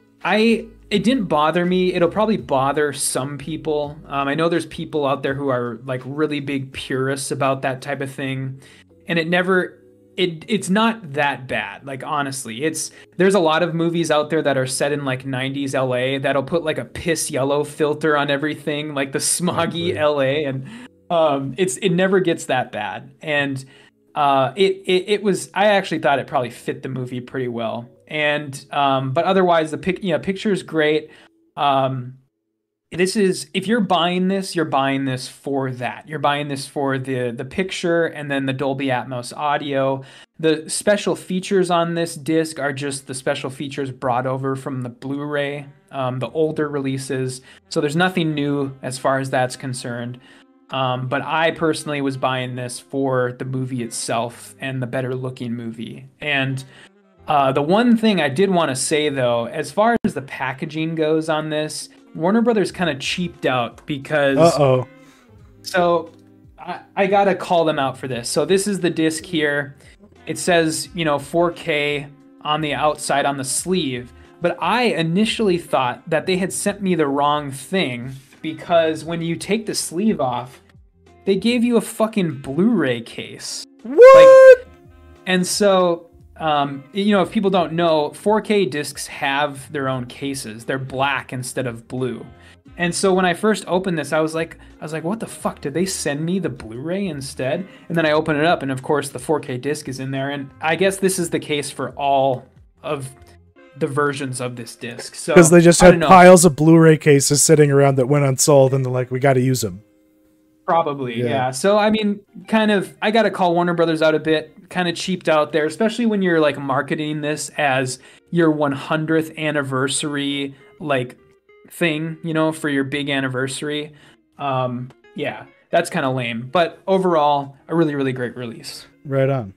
I it didn't bother me. It'll probably bother some people. Um, I know there's people out there who are like really big purists about that type of thing, and it never. It it's not that bad. Like, honestly, it's there's a lot of movies out there that are set in like nineties L A that'll put like a piss yellow filter on everything, like the smoggy L A, and um, it's it never gets that bad. And uh, it, it it was I actually thought it probably fit the movie pretty well. And um, but otherwise, the pic you know picture is great. Um, This is, if you're buying this, you're buying this for that. You're buying this for the the picture and then the Dolby Atmos audio. The special features on this disc are just the special features brought over from the Blu-ray, um, the older releases. So there's nothing new as far as that's concerned. Um, but I personally was buying this for the movie itself and the better looking movie. And uh, the one thing I did want to say, though, as far as the packaging goes on this, Warner Brothers kind of cheaped out because... Uh-oh. So I, I got to call them out for this. So this is the disc here. It says, you know, four K on the outside on the sleeve. But I initially thought that they had sent me the wrong thing because when you take the sleeve off, they gave you a fucking Blu-ray case. What? Like, and so... Um, you know, if people don't know, four K discs have their own cases. They're black instead of blue. And so when I first opened this, I was like, I was like, what the fuck? Did they send me the Blu-ray instead? And then I open it up, and of course the four K disc is in there. And I guess this is the case for all of the versions of this disc. So because they just had piles of Blu-ray cases sitting around that went unsold, and they're like, we got to use them. Probably, Yeah. yeah. So I mean, kind of, I got to call Warner Brothers out a bit. Kind of cheaped out there, especially when you're like marketing this as your one hundredth anniversary like thing, you know, for your big anniversary. Um, yeah, that's kind of lame. But overall, a really, really great release. Right on.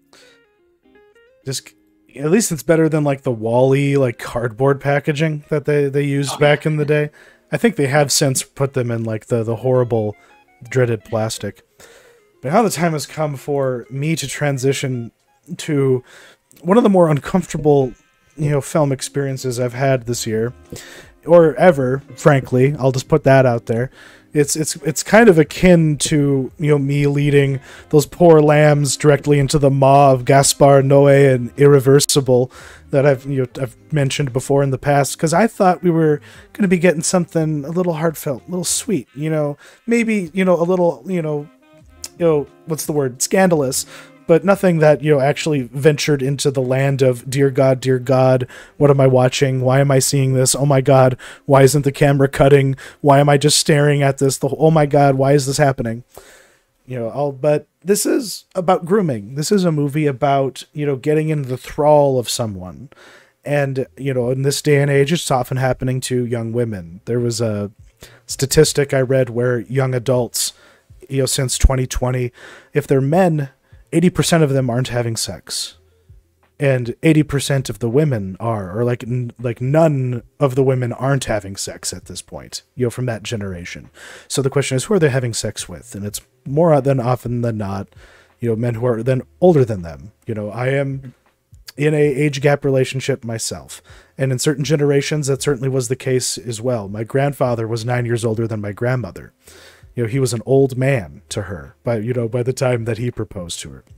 Just at least it's better than like the Wall-E like cardboard packaging that they they used Oh, back yeah. in the day. I think they have since put them in like the the horrible, dreaded plastic. But now the time has come for me to transition to one of the more uncomfortable, you know, film experiences I've had this year, or ever. Frankly, I'll just put that out there. It's it's it's kind of akin to, you know, me leading those poor lambs directly into the maw of Gaspar Noé and Irreversible that I've you know I've mentioned before in the past, because I thought we were going to be getting something a little heartfelt, a little sweet, you know, maybe you know a little you know you know what's the word, scandalous, but nothing that, you know, actually ventured into the land of, dear God, dear God, what am I watching? Why am I seeing this? Oh my God, why isn't the camera cutting? Why am I just staring at this? The oh my God, why is this happening? You know, I'll, but this is about grooming. This is a movie about, you know, getting into the thrall of someone. And, you know, in this day and age, it's often happening to young women. There was a statistic I read where young adults, you know, since twenty twenty, if they're men, eighty percent of them aren't having sex, and eighty percent of the women are, or like n- like none of the women aren't having sex at this point, you know, from that generation. So the question is, who are they having sex with? And it's more than often than not, you know, men who are then older than them. You know, I am in a age gap relationship myself, and in certain generations that certainly was the case as well. My grandfather was nine years older than my grandmother. You know, he was an old man to her by, you know, by the time that he proposed to her.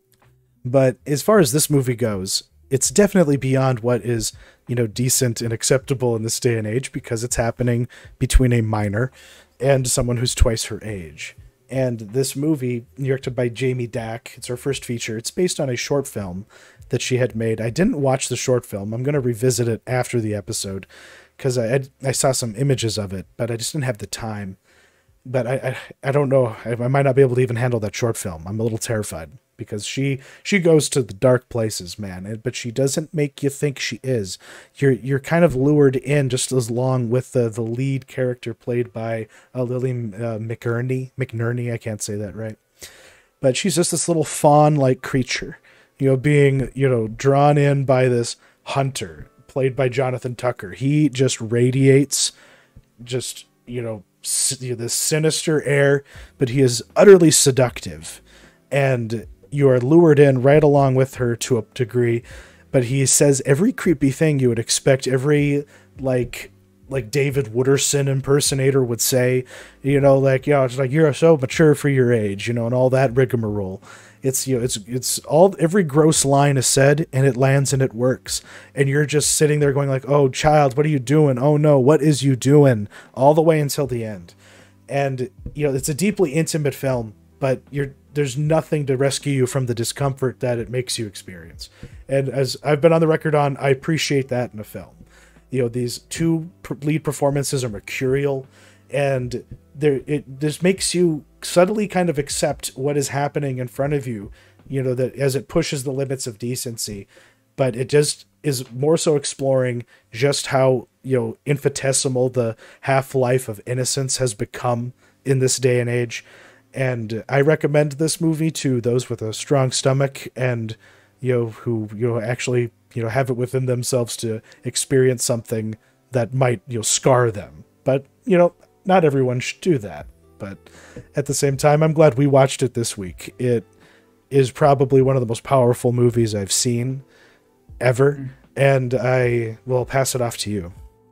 But as far as this movie goes, it's definitely beyond what is, you know, decent and acceptable in this day and age, because it's happening between a minor and someone who's twice her age. And this movie, directed by Jamie Dack, it's her first feature. It's based on a short film that she had made. I didn't watch the short film. I'm going to revisit it after the episode, because I, I I saw some images of it, but I just didn't have the time. But I, I, I don't know. I, I might not be able to even handle that short film. I'm a little terrified, because she she goes to the dark places, man. And, but she doesn't make you think she is. You're you're kind of lured in just as long with the, the lead character played by uh, Lily uh, McInerney. McInerney, I can't say that right. But she's just this little fawn-like creature, you know, being, you know, drawn in by this hunter played by Jonathan Tucker. He just radiates just, you know, this sinister air, but he is utterly seductive, and you are lured in right along with her to a degree. But he says every creepy thing you would expect every like like David Wooderson impersonator would say, you know, like, yeah, it's like, you're so mature for your age, you know, and all that rigmarole. It's, you know, it's, it's all, every gross line is said, and it lands and it works. And you're just sitting there going like, oh, child, what are you doing? Oh no, what is you doing? All the way until the end. And, you know, it's a deeply intimate film, but you're, there's nothing to rescue you from the discomfort that it makes you experience. And as I've been on the record on, I appreciate that in a film. You know, these two lead performances are mercurial, and there it this makes you subtly kind of accept what is happening in front of you, you know, that as it pushes the limits of decency. But it just is more so exploring just how, you know, infinitesimal the half-life of innocence has become in this day and age. And I recommend this movie to those with a strong stomach, and, you know, who, you know, actually, you know, have it within themselves to experience something that might, you know, scar them. But, you know, not everyone should do that. But at the same time, I'm glad we watched it this week. It is probably one of the most powerful movies I've seen ever. Mm. And I will pass it off to you.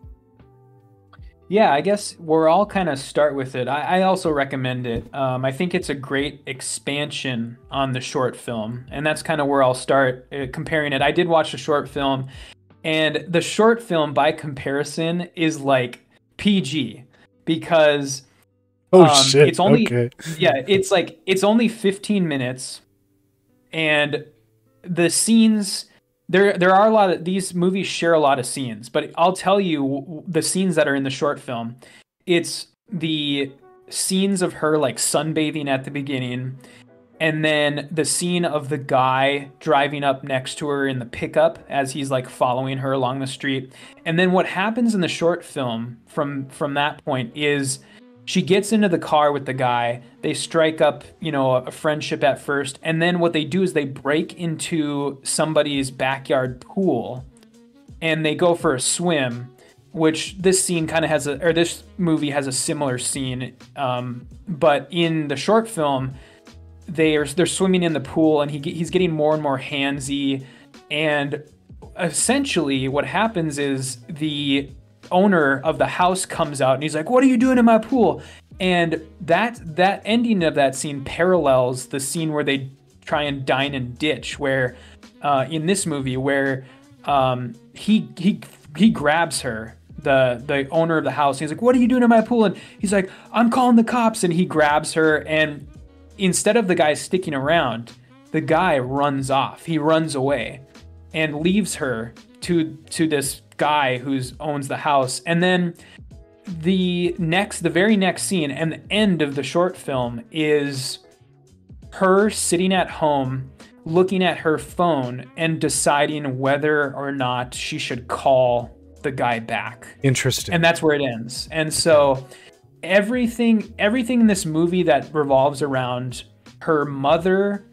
Yeah, I guess we're all kind of start with it. I, I also recommend it. Um, I think it's a great expansion on the short film, and that's kind of where I'll start uh, comparing it. I did watch the short film, and the short film, by comparison, is like P G, because oh um, shit, it's only okay. yeah, it's like it's only fifteen minutes, and the scenes. There, there are a lot of these movies share a lot of scenes, but I'll tell you the scenes that are in the short film. It's the scenes of her like sunbathing at the beginning, and then the scene of the guy driving up next to her in the pickup as he's like following her along the street. And then what happens in the short film from from that point is she gets into the car with the guy. They strike up, you know, a friendship at first, and then what they do is they break into somebody's backyard pool and they go for a swim, which this scene kind of has a, or this movie has a similar scene. Um, but in the short film, they are, they're swimming in the pool and he he's getting more and more handsy. And essentially what happens is the owner of the house comes out and he's like, "What are you doing in my pool?" And that, that ending of that scene parallels the scene where they try and dine and ditch, where, uh, in this movie where, um, he, he, he grabs her, the the owner of the house. He's like, "What are you doing in my pool?" And he's like, "I'm calling the cops." And he grabs her, and instead of the guy sticking around, the guy runs off. He runs away and leaves her to to this guy who owns the house. And then the next the very next scene and the end of the short film is her sitting at home looking at her phone and deciding whether or not she should call the guy back. Interesting. And that's where it ends. And so everything everything in this movie that revolves around her mother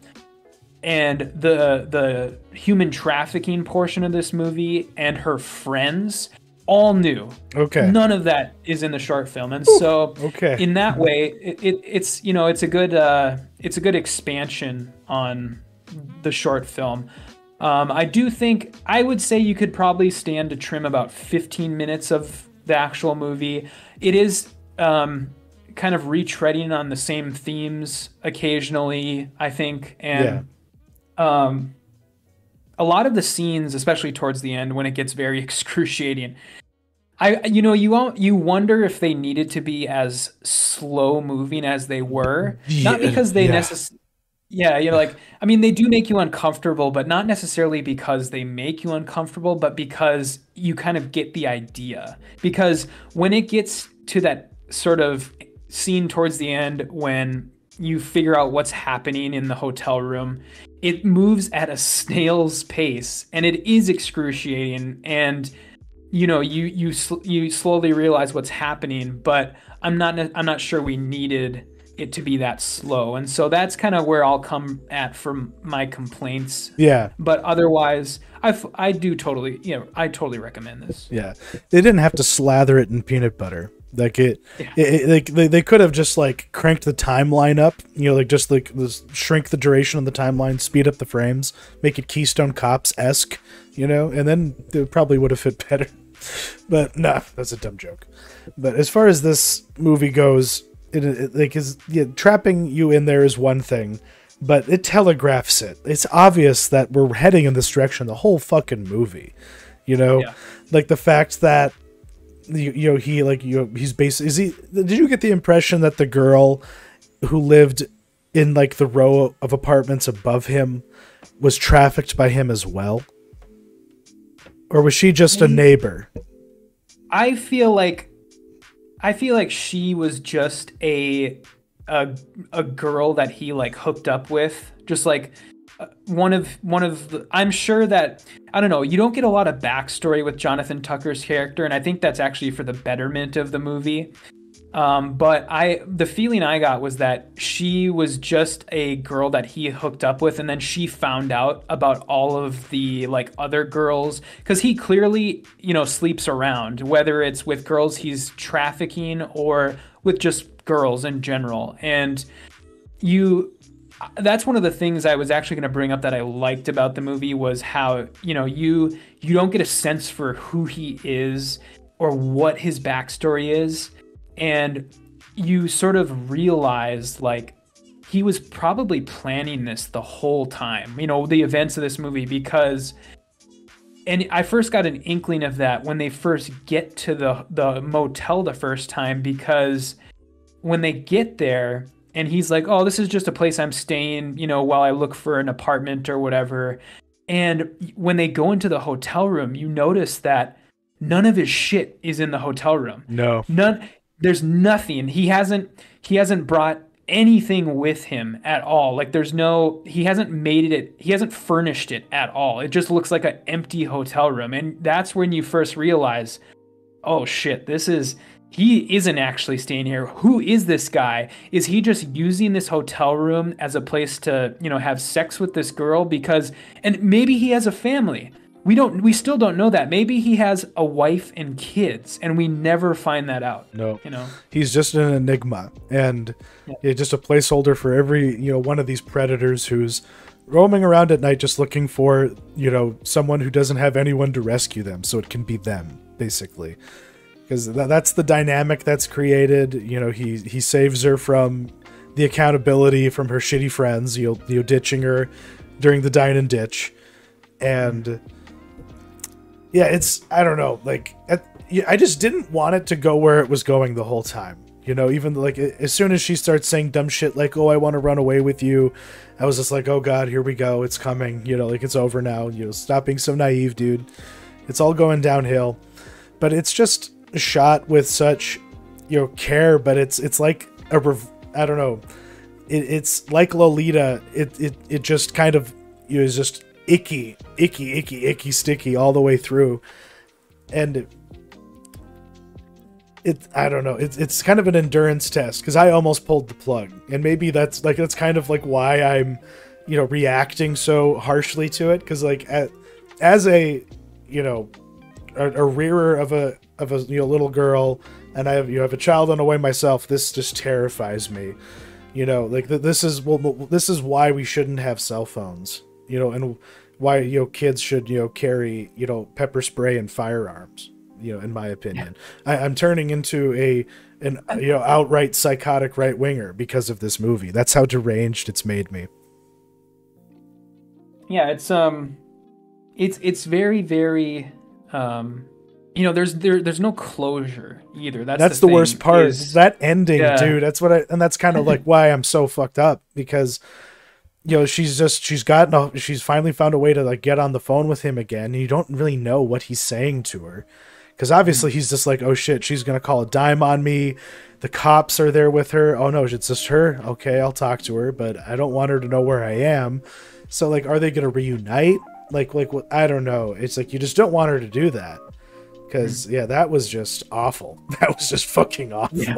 and the the human trafficking portion of this movie and her friends, all new. Okay. None of that is in the short film. And Ooh, so okay. in that way, it, it it's you know, it's a good uh it's a good expansion on the short film. Um, I do think, I would say you could probably stand to trim about fifteen minutes of the actual movie. It is um, kind of retreading on the same themes occasionally, I think. And yeah. um, a lot of the scenes, especially towards the end when it gets very excruciating, I you know, you won't, you wonder if they needed to be as slow moving as they were. Yeah, not because they yeah. necessarily... Yeah, you're like, I mean, they do make you uncomfortable, but not necessarily because they make you uncomfortable, but because you kind of get the idea. Because when it gets to that sort of scene towards the end, when you figure out what's happening in the hotel room, it moves at a snail's pace, and it is excruciating. And you know, you you you slowly realize what's happening, but I'm not I'm not sure we needed it to be that slow. And so that's kind of where I'll come at for my complaints. Yeah. But otherwise, I I do totally, you know, I totally recommend this. Yeah. They didn't have to slather it in peanut butter. Like it, yeah. it, it like they, they could have just like cranked the timeline up, you know, like just like this, shrink the duration of the timeline, speed up the frames, make it Keystone Cops-esque, you know, and then it probably would have fit better. But nah, that's a dumb joke. But as far as this movie goes, It, it like is yeah, trapping you in there is one thing, but it telegraphs it. It's obvious that we're heading in this direction the whole fucking movie, you know, yeah. Like the fact that you, you know he like you know, he's basically is he. Did you get the impression that the girl who lived in like the row of apartments above him was trafficked by him as well, or was she just a neighbor? I feel like. I feel like she was just a, a a girl that he like hooked up with, just like one of one of the, I'm sure that, I don't know, you don't get a lot of backstory with Jonathan Tucker's character, and I think that's actually for the betterment of the movie. Um, but I the feeling I got was that she was just a girl that he hooked up with, and then she found out about all of the like other girls, because he clearly, you know, sleeps around, whether it's with girls he's trafficking or with just girls in general. And you that's one of the things I was actually going to bring up that I liked about the movie, was how, you know, you you don't get a sense for who he is or what his backstory is. And you sort of realize, like, he was probably planning this the whole time, you know, the events of this movie, because, and I first got an inkling of that when they first get to the, the motel the first time, because when they get there and he's like, "Oh, this is just a place I'm staying, you know, while I look for an apartment or whatever." And when they go into the hotel room, you notice that none of his shit is in the hotel room. No. None. there's nothing. He hasn't he hasn't brought anything with him at all. Like there's no he hasn't made it he hasn't furnished it at all. It just looks like an empty hotel room. And that's when you first realize, oh shit, this is he isn't actually staying here. Who is this guy? Is he just using this hotel room as a place to, you know, have sex with this girl? Because, and maybe he has a family. We don't, we still don't know that. Maybe he has a wife and kids, and we never find that out. No, you know, he's just an enigma, and yeah. Yeah, just a placeholder for every, you know, one of these predators who's roaming around at night just looking for, you know, someone who doesn't have anyone to rescue them, so it can be them, basically. Because that's the dynamic that's created. You know, he he saves her from the accountability from her shitty friends, you know, you know ditching her during the dine and ditch. And yeah, it's, I don't know, like, at, I just didn't want it to go where it was going the whole time. You know, even like as soon as she starts saying dumb shit like, oh, I want to run away with you, I was just like, oh God, here we go. It's coming. You know, like it's over now. You know, stop being so naive, dude. It's all going downhill. But it's just shot with such, you know, care, but it's it's like a rev- I don't know, it, it's like Lolita. It it it just kind of, you know, is just icky, icky, icky, icky, sticky all the way through, and it, it I don't know. It's it's kind of an endurance test because I almost pulled the plug, and maybe that's like that's kind of like why I'm, you know, reacting so harshly to it, because like at, as a, you know, a, a rearer of a of a you know little girl, and I have you know, have a child on the way myself, this just terrifies me. You know, like th- this is well, this is why we shouldn't have cell phones. You know, and why you know kids should you know carry you know pepper spray and firearms. You know, in my opinion, yeah. I, I'm turning into a an you know outright psychotic right winger because of this movie. That's how deranged it's made me. Yeah, it's um, it's it's very very um. You know, there's there, there's no closure either. That's that's the, the worst part. Is, that ending, yeah. dude. That's what I, and that's kind of like why I'm so fucked up, because, you know, she's just she's gotten a, she's finally found a way to like get on the phone with him again, and you don't really know what he's saying to her, because obviously he's just like, oh shit, she's gonna call a dime on me. The cops are there with her. Oh no, it's just her. Okay, I'll talk to her, but I don't want her to know where I am. So like, are they gonna reunite? Like like what? I don't know. It's like you just don't want her to do that. Because, yeah, that was just awful. That was just fucking awful. Yeah,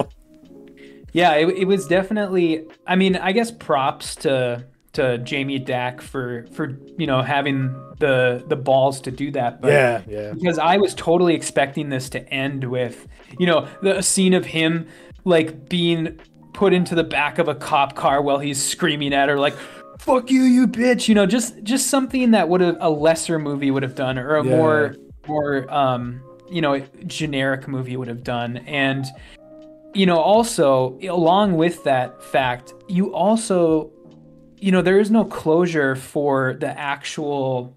yeah it, it was definitely... I mean, I guess props to to Jamie Dack for, for you know, having the the balls to do that. But yeah, yeah. Because I was totally expecting this to end with, you know, the a scene of him, like, being put into the back of a cop car while he's screaming at her, like, fuck you, you bitch! You know, just, just something that would have a lesser movie would have done, or a yeah. more... more um you know, generic movie would have done. And, you know, also, along with that fact, you also, you know, there is no closure for the actual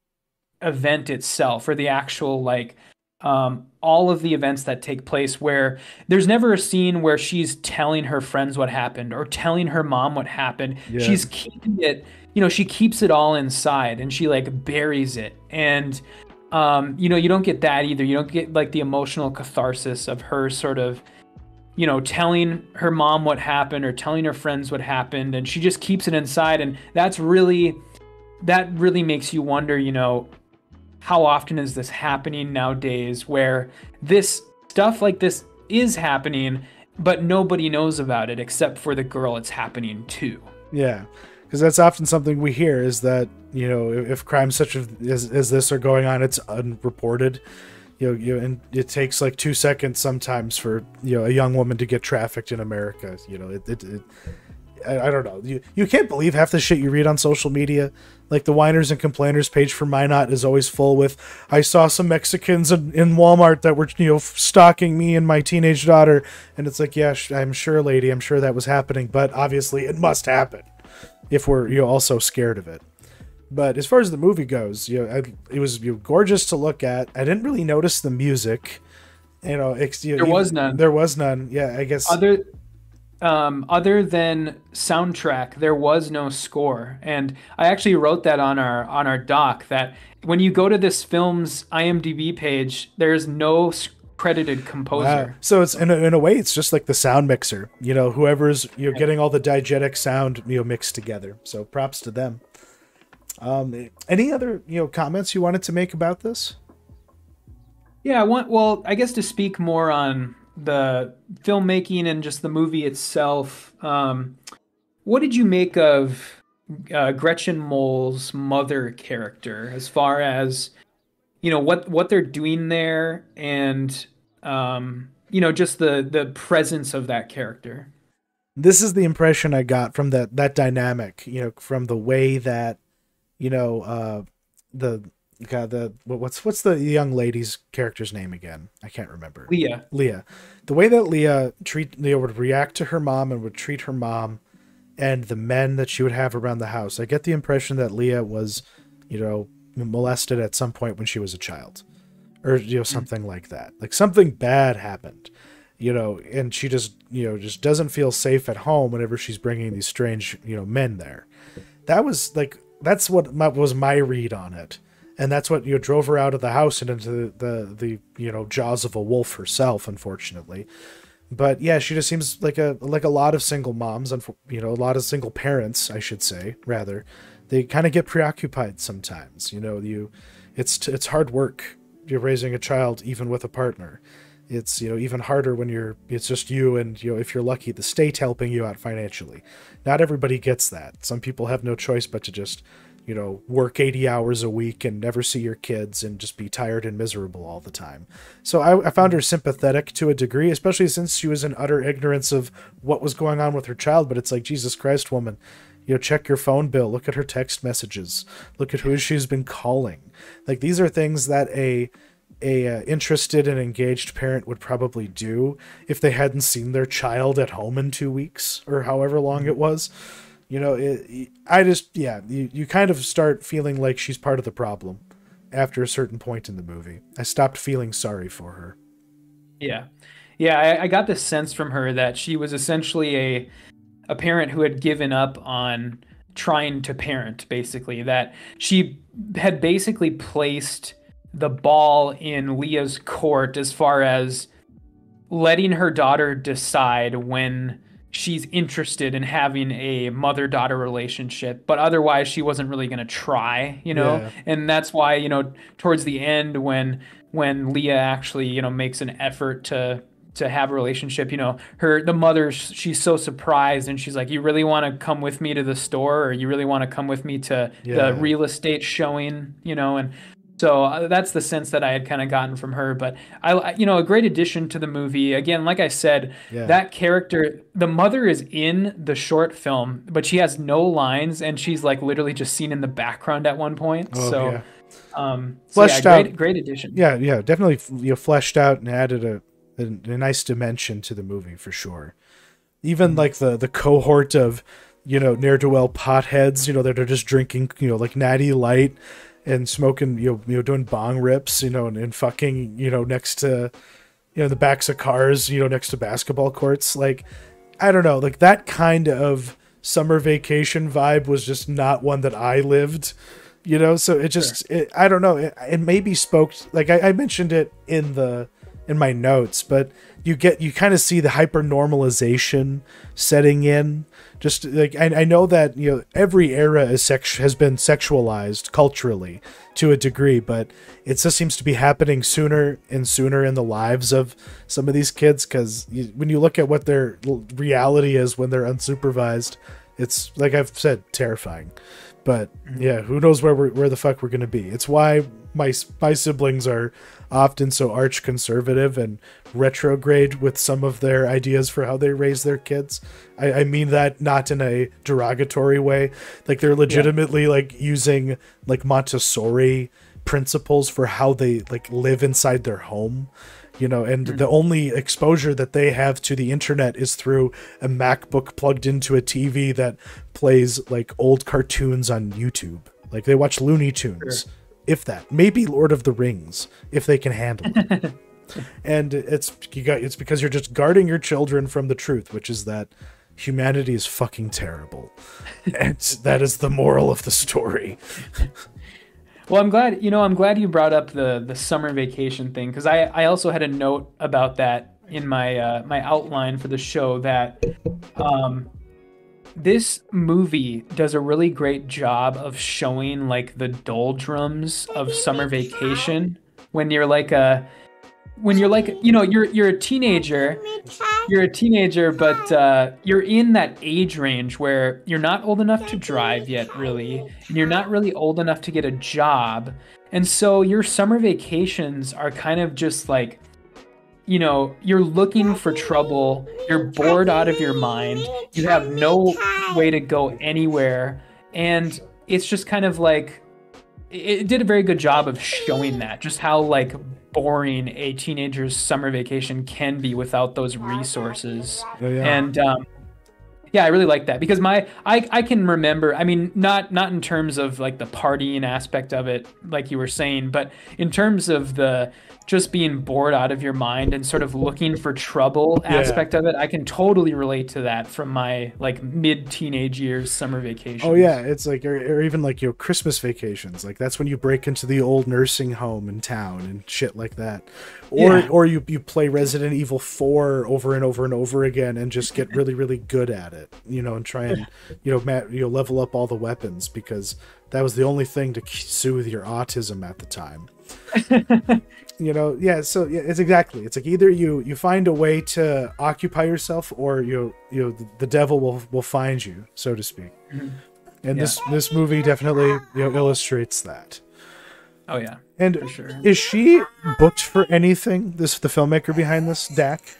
event itself, or the actual, like, um, all of the events that take place, where there's never a scene where she's telling her friends what happened, or telling her mom what happened. Yeah. She's keeping it, you know, she keeps it all inside, and she, like, buries it. And, Um, you know, you don't get that either. You don't get like the emotional catharsis of her sort of, you know, telling her mom what happened, or telling her friends what happened, and she just keeps it inside. And that's really, that really makes you wonder, you know, how often is this happening nowadays, where this stuff like this is happening, but nobody knows about it except for the girl it's happening to. Yeah. Because that's often something we hear, is that, you know, if crimes such as, as this are going on, it's unreported. You know, you know, and it takes like two seconds sometimes for, you know, a young woman to get trafficked in America. You know, it, it, it I, I don't know. You you can't believe half the shit you read on social media. Like the whiners and complainers page for Minot is always full with, I saw some Mexicans in, in Walmart that were, you know, stalking me and my teenage daughter. And it's like, yeah, I'm sure, lady, I'm sure that was happening, but obviously it must happen if we're, you know, also scared of it. But as far as the movie goes, you know, I, it was you know, gorgeous to look at. I didn't really notice the music. You know, ex, you know there even, was none. There was none. Yeah, I guess. Other, um, other than soundtrack, there was no score. And I actually wrote that on our on our doc, that when you go to this film's I M D B page, there's no credited composer. Wow. So it's in a, in a way, it's just like the sound mixer. You know, whoever's you know getting all the diegetic sound you know mixed together. So props to them. Um, any other you know comments you wanted to make about this? Yeah, I want. Well, I guess to speak more on the filmmaking and just the movie itself. Um, what did you make of uh, Gretchen Moll's mother character, as far as you know what what they're doing there, and um, you know just the the presence of that character? This is the impression I got from that that dynamic. You know, from the way that you know uh, the. God, the what's what's the young lady's character's name again? I can't remember. Leah. Leah. The way that Leah treat Leah would react to her mom and would treat her mom, and the men that she would have around the house. I get the impression that Leah was, you know, molested at some point when she was a child, or you know something mm-hmm. like that. Like something bad happened, you know, and she just you know just doesn't feel safe at home whenever she's bringing these strange you know men there. That was like that's what my, was my read on it. And that's what you know, drove her out of the house and into the, the, the, you know, jaws of a wolf herself, unfortunately. But yeah, she just seems like a, like a lot of single moms, and you know, a lot of single parents, I should say, rather. They kind of get preoccupied sometimes. You know, you, it's, it's hard work. You're raising a child, even with a partner. It's, you know, even harder when you're, it's just you and, you know, if you're lucky, the state helping you out financially. Not everybody gets that. Some people have no choice but to just, you know, work eighty hours a week and never see your kids and just be tired and miserable all the time. So I, I found her sympathetic to a degree, especially since she was in utter ignorance of what was going on with her child. But it's like, Jesus Christ, woman, you know, check your phone bill, look at her text messages, look at who she's been calling. Like, these are things that a, a uh, interested and engaged parent would probably do if they hadn't seen their child at home in two weeks or however long it was. You know, it, I just, yeah, you, you kind of start feeling like she's part of the problem after a certain point in the movie. I stopped feeling sorry for her. Yeah. Yeah, I, I got the sense from her that she was essentially a a parent who had given up on trying to parent, basically. That she had basically placed the ball in Leah's court as far as letting her daughter decide when she's interested in having a mother-daughter relationship, but otherwise she wasn't really going to try, you know? Yeah. And that's why, you know, towards the end when when Leah actually, you know, makes an effort to to have a relationship, you know, her the mother, she's so surprised and she's like, you really want to come with me to the store, or you really want to come with me to yeah. the real estate showing, you know? And so uh, that's the sense that I had kind of gotten from her. But I, you know, a great addition to the movie. Again, like I said, yeah. that character, the mother is in the short film, but she has no lines, and she's like literally just seen in the background at one point. Oh, so, yeah. um, so fleshed yeah, out. Great, great addition. Yeah, yeah, definitely. You know, fleshed out and added a, a, a nice dimension to the movie for sure. Even mm-hmm. like the the cohort of, you know, ne'er-do-well potheads, you know, that are just drinking, you know, like Natty Light. And smoking, you know, you know, doing bong rips, you know, and, and fucking, you know, next to, you know, the backs of cars, you know, next to basketball courts. Like, I don't know, like that kind of summer vacation vibe was just not one that I lived, you know. So it just, sure. it, I don't know, it, it maybe spoke, like I, I mentioned it in the in my notes, but you get you kind of see the hyper normalization setting in. Just like I, I know that you know every era is sex has been sexualized culturally to a degree, but it just seems to be happening sooner and sooner in the lives of some of these kids. Because when you look at what their reality is when they're unsupervised, it's like I've said, terrifying. But yeah, who knows where we're, where the fuck we're gonna be? It's why my my siblings are often so arch conservative and retrograde with some of their ideas for how they raise their kids. I, I mean that not in a derogatory way. Like they're legitimately yeah. like using like Montessori principles for how they like live inside their home. You know, and mm-hmm. the only exposure that they have to the internet is through a MacBook plugged into a T V that plays like old cartoons on YouTube. Like they watch Looney Tunes, sure. if that. Maybe Lord of the Rings, if they can handle it. And it's you got it's because you're just guarding your children from the truth, which is that humanity is fucking terrible. And that is the moral of the story. Well, I'm glad, you know, I'm glad you brought up the the summer vacation thing because I I also had a note about that in my uh, my outline for the show that um this movie does a really great job of showing like the doldrums of summer vacation when you're like a when you're like you know you're you're a teenager you're a teenager but uh, you're in that age range where you're not old enough to drive yet really and you're not really old enough to get a job, and so your summer vacations are kind of just like, you know, you're looking for trouble, you're bored out of your mind, you have no way to go anywhere, and it's just kind of like it did a very good job of showing that just how like boring a teenager's summer vacation can be without those resources. Oh, yeah. And um yeah, I really like that because my I, I can remember, I mean, not not in terms of like the partying aspect of it, like you were saying, but in terms of the just being bored out of your mind and sort of looking for trouble Yeah. aspect of it. I can totally relate to that from my like mid teenage years summer vacation. Oh yeah, it's like, or, or even like, you know, Christmas vacations. Like that's when you break into the old nursing home in town and shit like that. Or Yeah. or you you play Resident Evil four over and over and over again and just get really really good at it, you know, and try and you know ma- you know level up all the weapons because that was the only thing to soothe your autism at the time. You know, yeah, so yeah, it's exactly. It's like either you you find a way to occupy yourself, or you you know the, the devil will will find you, so to speak. Mm-hmm. And Yeah. this this movie definitely, you know, illustrates that. Oh yeah, And for sure. is she booked for anything? This the filmmaker behind this, Dak?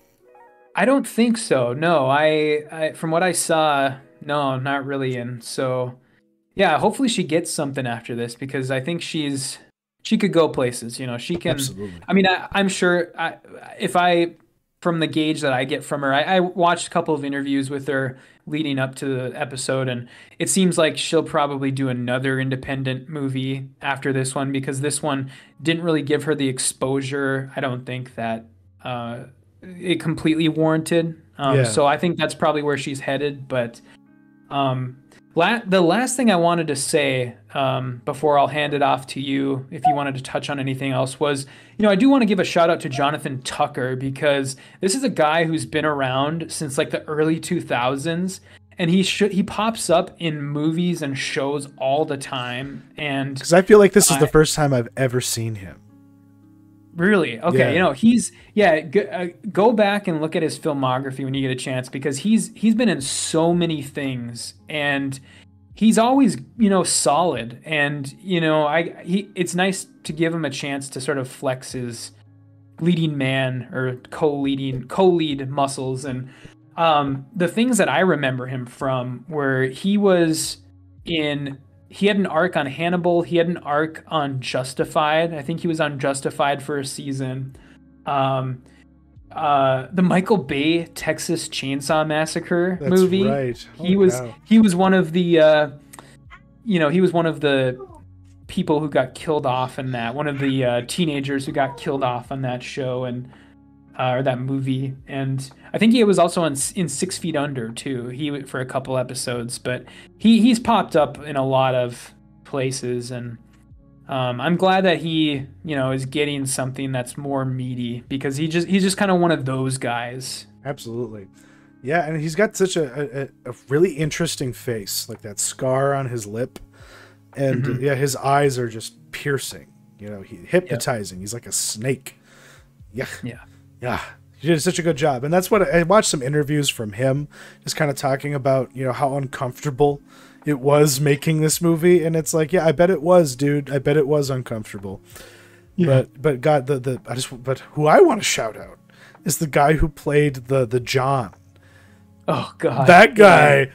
I don't think so. No, I, I from what I saw, no, not really. And so, yeah, hopefully she gets something after this because I think she's she could go places. You know, she can. Absolutely. I mean, I, I'm sure I, if I, from the gauge that I get from her, I, I watched a couple of interviews with her leading up to the episode, and it seems like she'll probably do another independent movie after this one because this one didn't really give her the exposure. I don't think that. Uh, it completely warranted. Um, Yeah. So I think that's probably where she's headed. But um, la- the last thing I wanted to say um, before I'll hand it off to you, if you wanted to touch on anything else, was, you know, I do want to give a shout out to Jonathan Tucker because this is a guy who's been around since like the early two thousands. And he should he pops up in movies and shows all the time. And Because I feel like this is I- the first time I've ever seen him. Really? Okay. Yeah. You know, he's yeah. Go, uh, go back and look at his filmography when you get a chance because he's he's been in so many things and he's always, you know, solid. And you know, I he it's nice to give him a chance to sort of flex his leading man or co-leading co-lead muscles. And um, the things that I remember him from were he was in. He had an arc on Hannibal. He had an arc on Justified. I think he was on Justified for a season. Um, uh, the Michael Bay Texas Chainsaw Massacre That's movie. right. He Holy was cow. he was one of the uh, you know he was one of the people who got killed off in that. One of the uh, teenagers who got killed off on that show and uh, or that movie. And I think he was also in, in Six Feet Under too. He for a couple episodes, but he he's popped up in a lot of places, and um, I'm glad that he you know is getting something that's more meaty because he just he's just kind of one of those guys. Absolutely. Yeah, and he's got such a, a, a really interesting face, like that scar on his lip. And Mhm. yeah, his eyes are just piercing, you know, he, hypnotizing. He's like a snake. Yeah. Yeah. Yeah. He did such a good job. And that's what I, I watched some interviews from him, just kind of talking about, you know, how uncomfortable it was making this movie. And it's like, yeah, I bet it was, dude. I bet it was uncomfortable. Yeah. But, but God, the, the, I just, but who I want to shout out is the guy who played the, the John. Oh God. That guy,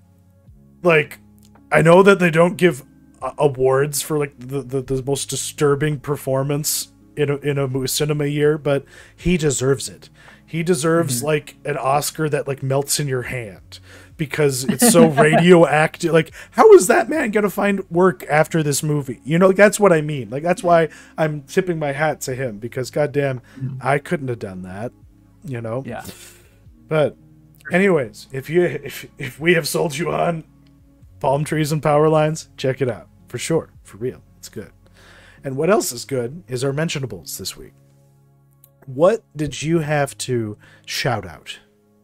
like, I know that they don't give uh, awards for like the, the, the most disturbing performance in a, in a mo- cinema year, but he deserves it. He deserves Mm-hmm. like an Oscar that like melts in your hand because it's so radioactive. Like, how is that man gonna find work after this movie? You know, that's what I mean. Like, that's why I'm tipping my hat to him because goddamn, I couldn't have done that. You know. Yeah. But anyways, if you if if we have sold you on palm trees and power lines, check it out for sure, for real. It's good. And what else is good is our mentionables this week. What did you have to shout out?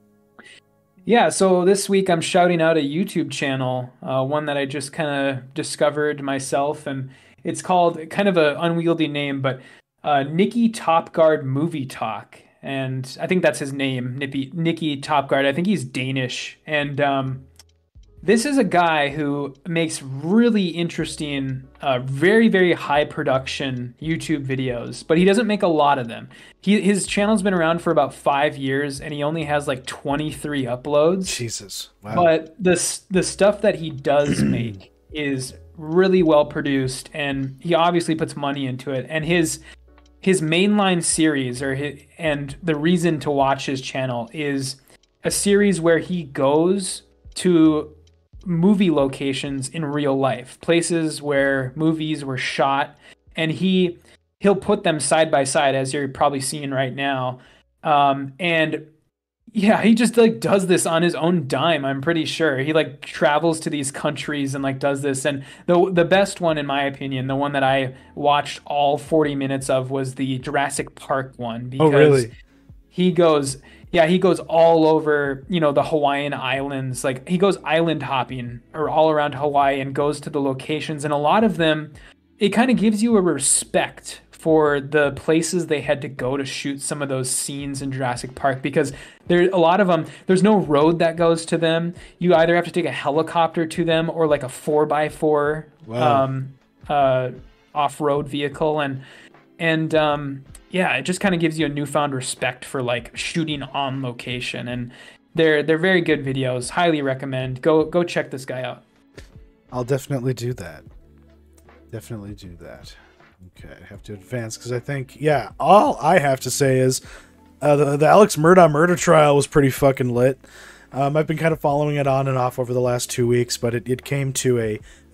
Yeah, so this week I'm shouting out a YouTube channel, uh, one that I just kind of discovered myself, and it's called, kind of an unwieldy name, but uh, Niki Topgaard Movietalk, and I think that's his name, Niki, Niki Topgaard. I think he's Danish, and um, this is a guy who makes really interesting, uh, very, very high production YouTube videos, but he doesn't make a lot of them. He, his channel's been around for about five years, and he only has like twenty-three uploads. Jesus. Wow. But the, the stuff that he does make is really well produced, and he obviously puts money into it. And his his mainline series, or his, and the reason to watch his channel, is a series where he goes to movie locations in real life, places where movies were shot, and he he'll put them side by side, as you're probably seeing right now. Um, and yeah, he just like does this on his own dime, I'm pretty sure. He like travels to these countries and like does this. And the the best one, in my opinion, the one that I watched all forty minutes of, was the Jurassic Park one. Because oh, really? He goes, yeah, he goes all over, you know, the Hawaiian Islands. Like he goes island hopping or all around Hawaii and goes to the locations. And a lot of them, it kind of gives you a respect for the places they had to go to shoot some of those scenes in Jurassic Park, because there a lot of them, there's no road that goes to them. You either have to take a helicopter to them or like a four by four wow. um, uh, off-road vehicle. And, and um, yeah, it just kind of gives you a newfound respect for like shooting on location. And they're, they're very good videos. Highly recommend. Go, go check this guy out. I'll definitely do that. Definitely do that. Okay, I have to advance because I think, yeah, all I have to say is uh, the, the Alex Murdaugh murder trial was pretty fucking lit. Um, I've been kind of following it on and off over the last two weeks, but it, it came to a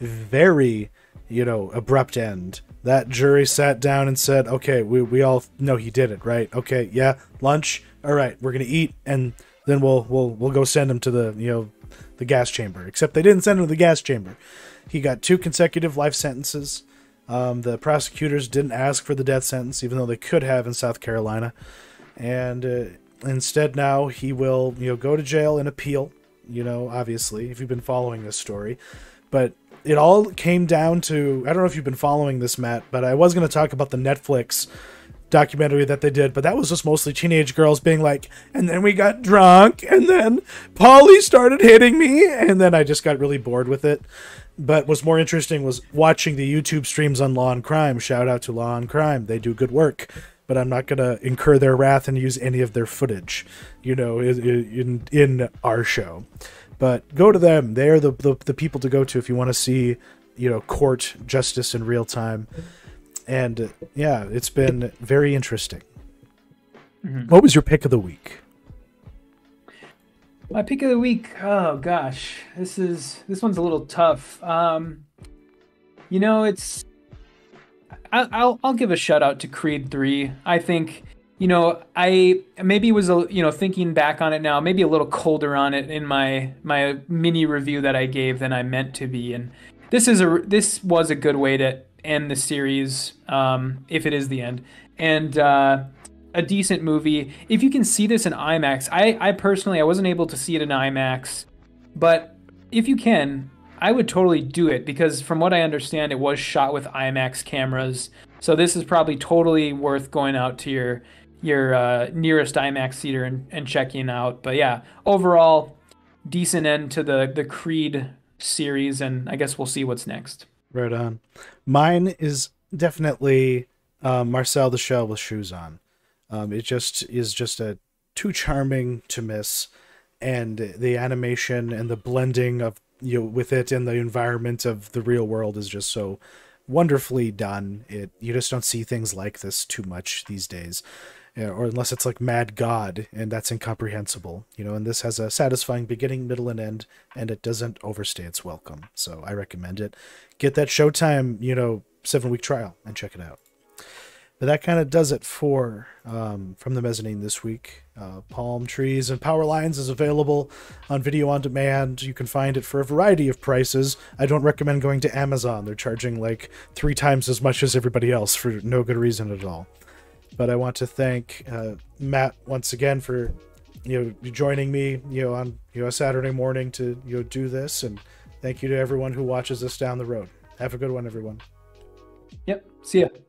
very, you know, abrupt end. That jury sat down and said, okay, we, we all know he did it, right? Okay, yeah, lunch, all right, we're going to eat, and then we'll, we'll, we'll go send him to the, you know, the gas chamber. Except they didn't send him to the gas chamber. He got two consecutive life sentences. Um, the prosecutors didn't ask for the death sentence, even though they could have in South Carolina. And uh, instead now he will, you know, go to jail and appeal, you know, obviously, if you've been following this story. But it all came down to, I don't know if you've been following this, Matt, but I was going to talk about the Netflix documentary that they did, but that was just mostly teenage girls being like, and then we got drunk, and then Polly started hitting me, and then I just got really bored with it. But what's more interesting was watching the YouTube streams on Law and Crime. Shout out to Law and Crime. They do good work. But I'm not going to incur their wrath and use any of their footage, you know, in in, in our show. But go to them. They're the, the, the people to go to if you want to see, you know, court justice in real time. And, uh, yeah, it's been very interesting. Mm-hmm. What was your pick of the week? My pick of the week, oh gosh, this is this one's a little tough. Um, you know, it's I, I'll I'll give a shout out to Creed three. I think, you know, I maybe was a you know thinking back on it now, maybe a little colder on it in my my mini review that I gave than I meant to be. And this is a this was a good way to end the series, um, if it is the end. And uh, a decent movie. If you can see this in IMAX, I, I personally, I wasn't able to see it in IMAX, but if you can, I would totally do it, because from what I understand, it was shot with IMAX cameras. So this is probably totally worth going out to your your uh, nearest IMAX theater and, and checking out. But yeah, overall, decent end to the, the Creed series, and I guess we'll see what's next. Right on. Mine is definitely uh, Marcel the Shell with Shoes On. Um, it just is just a too charming to miss, and the animation and the blending of you know, with it and the environment of the real world is just so wonderfully done. It you just don't see things like this too much these days, yeah, or unless it's like Mad God, and that's incomprehensible, you know. And this has a satisfying beginning, middle, and end, and it doesn't overstay its welcome. So I recommend it. Get that Showtime, you know, seven week trial and check it out. But that kind of does it for um, From the Mezzanine this week. Uh, Palm Trees and Power Lines is available on video on demand. You can find it for a variety of prices. I don't recommend going to Amazon. They're charging like three times as much as everybody else for no good reason at all. But I want to thank uh, Matt once again for you know joining me you know on you know a Saturday morning to you know do this, and thank you to everyone who watches us down the road. Have a good one, everyone. Yep. See ya.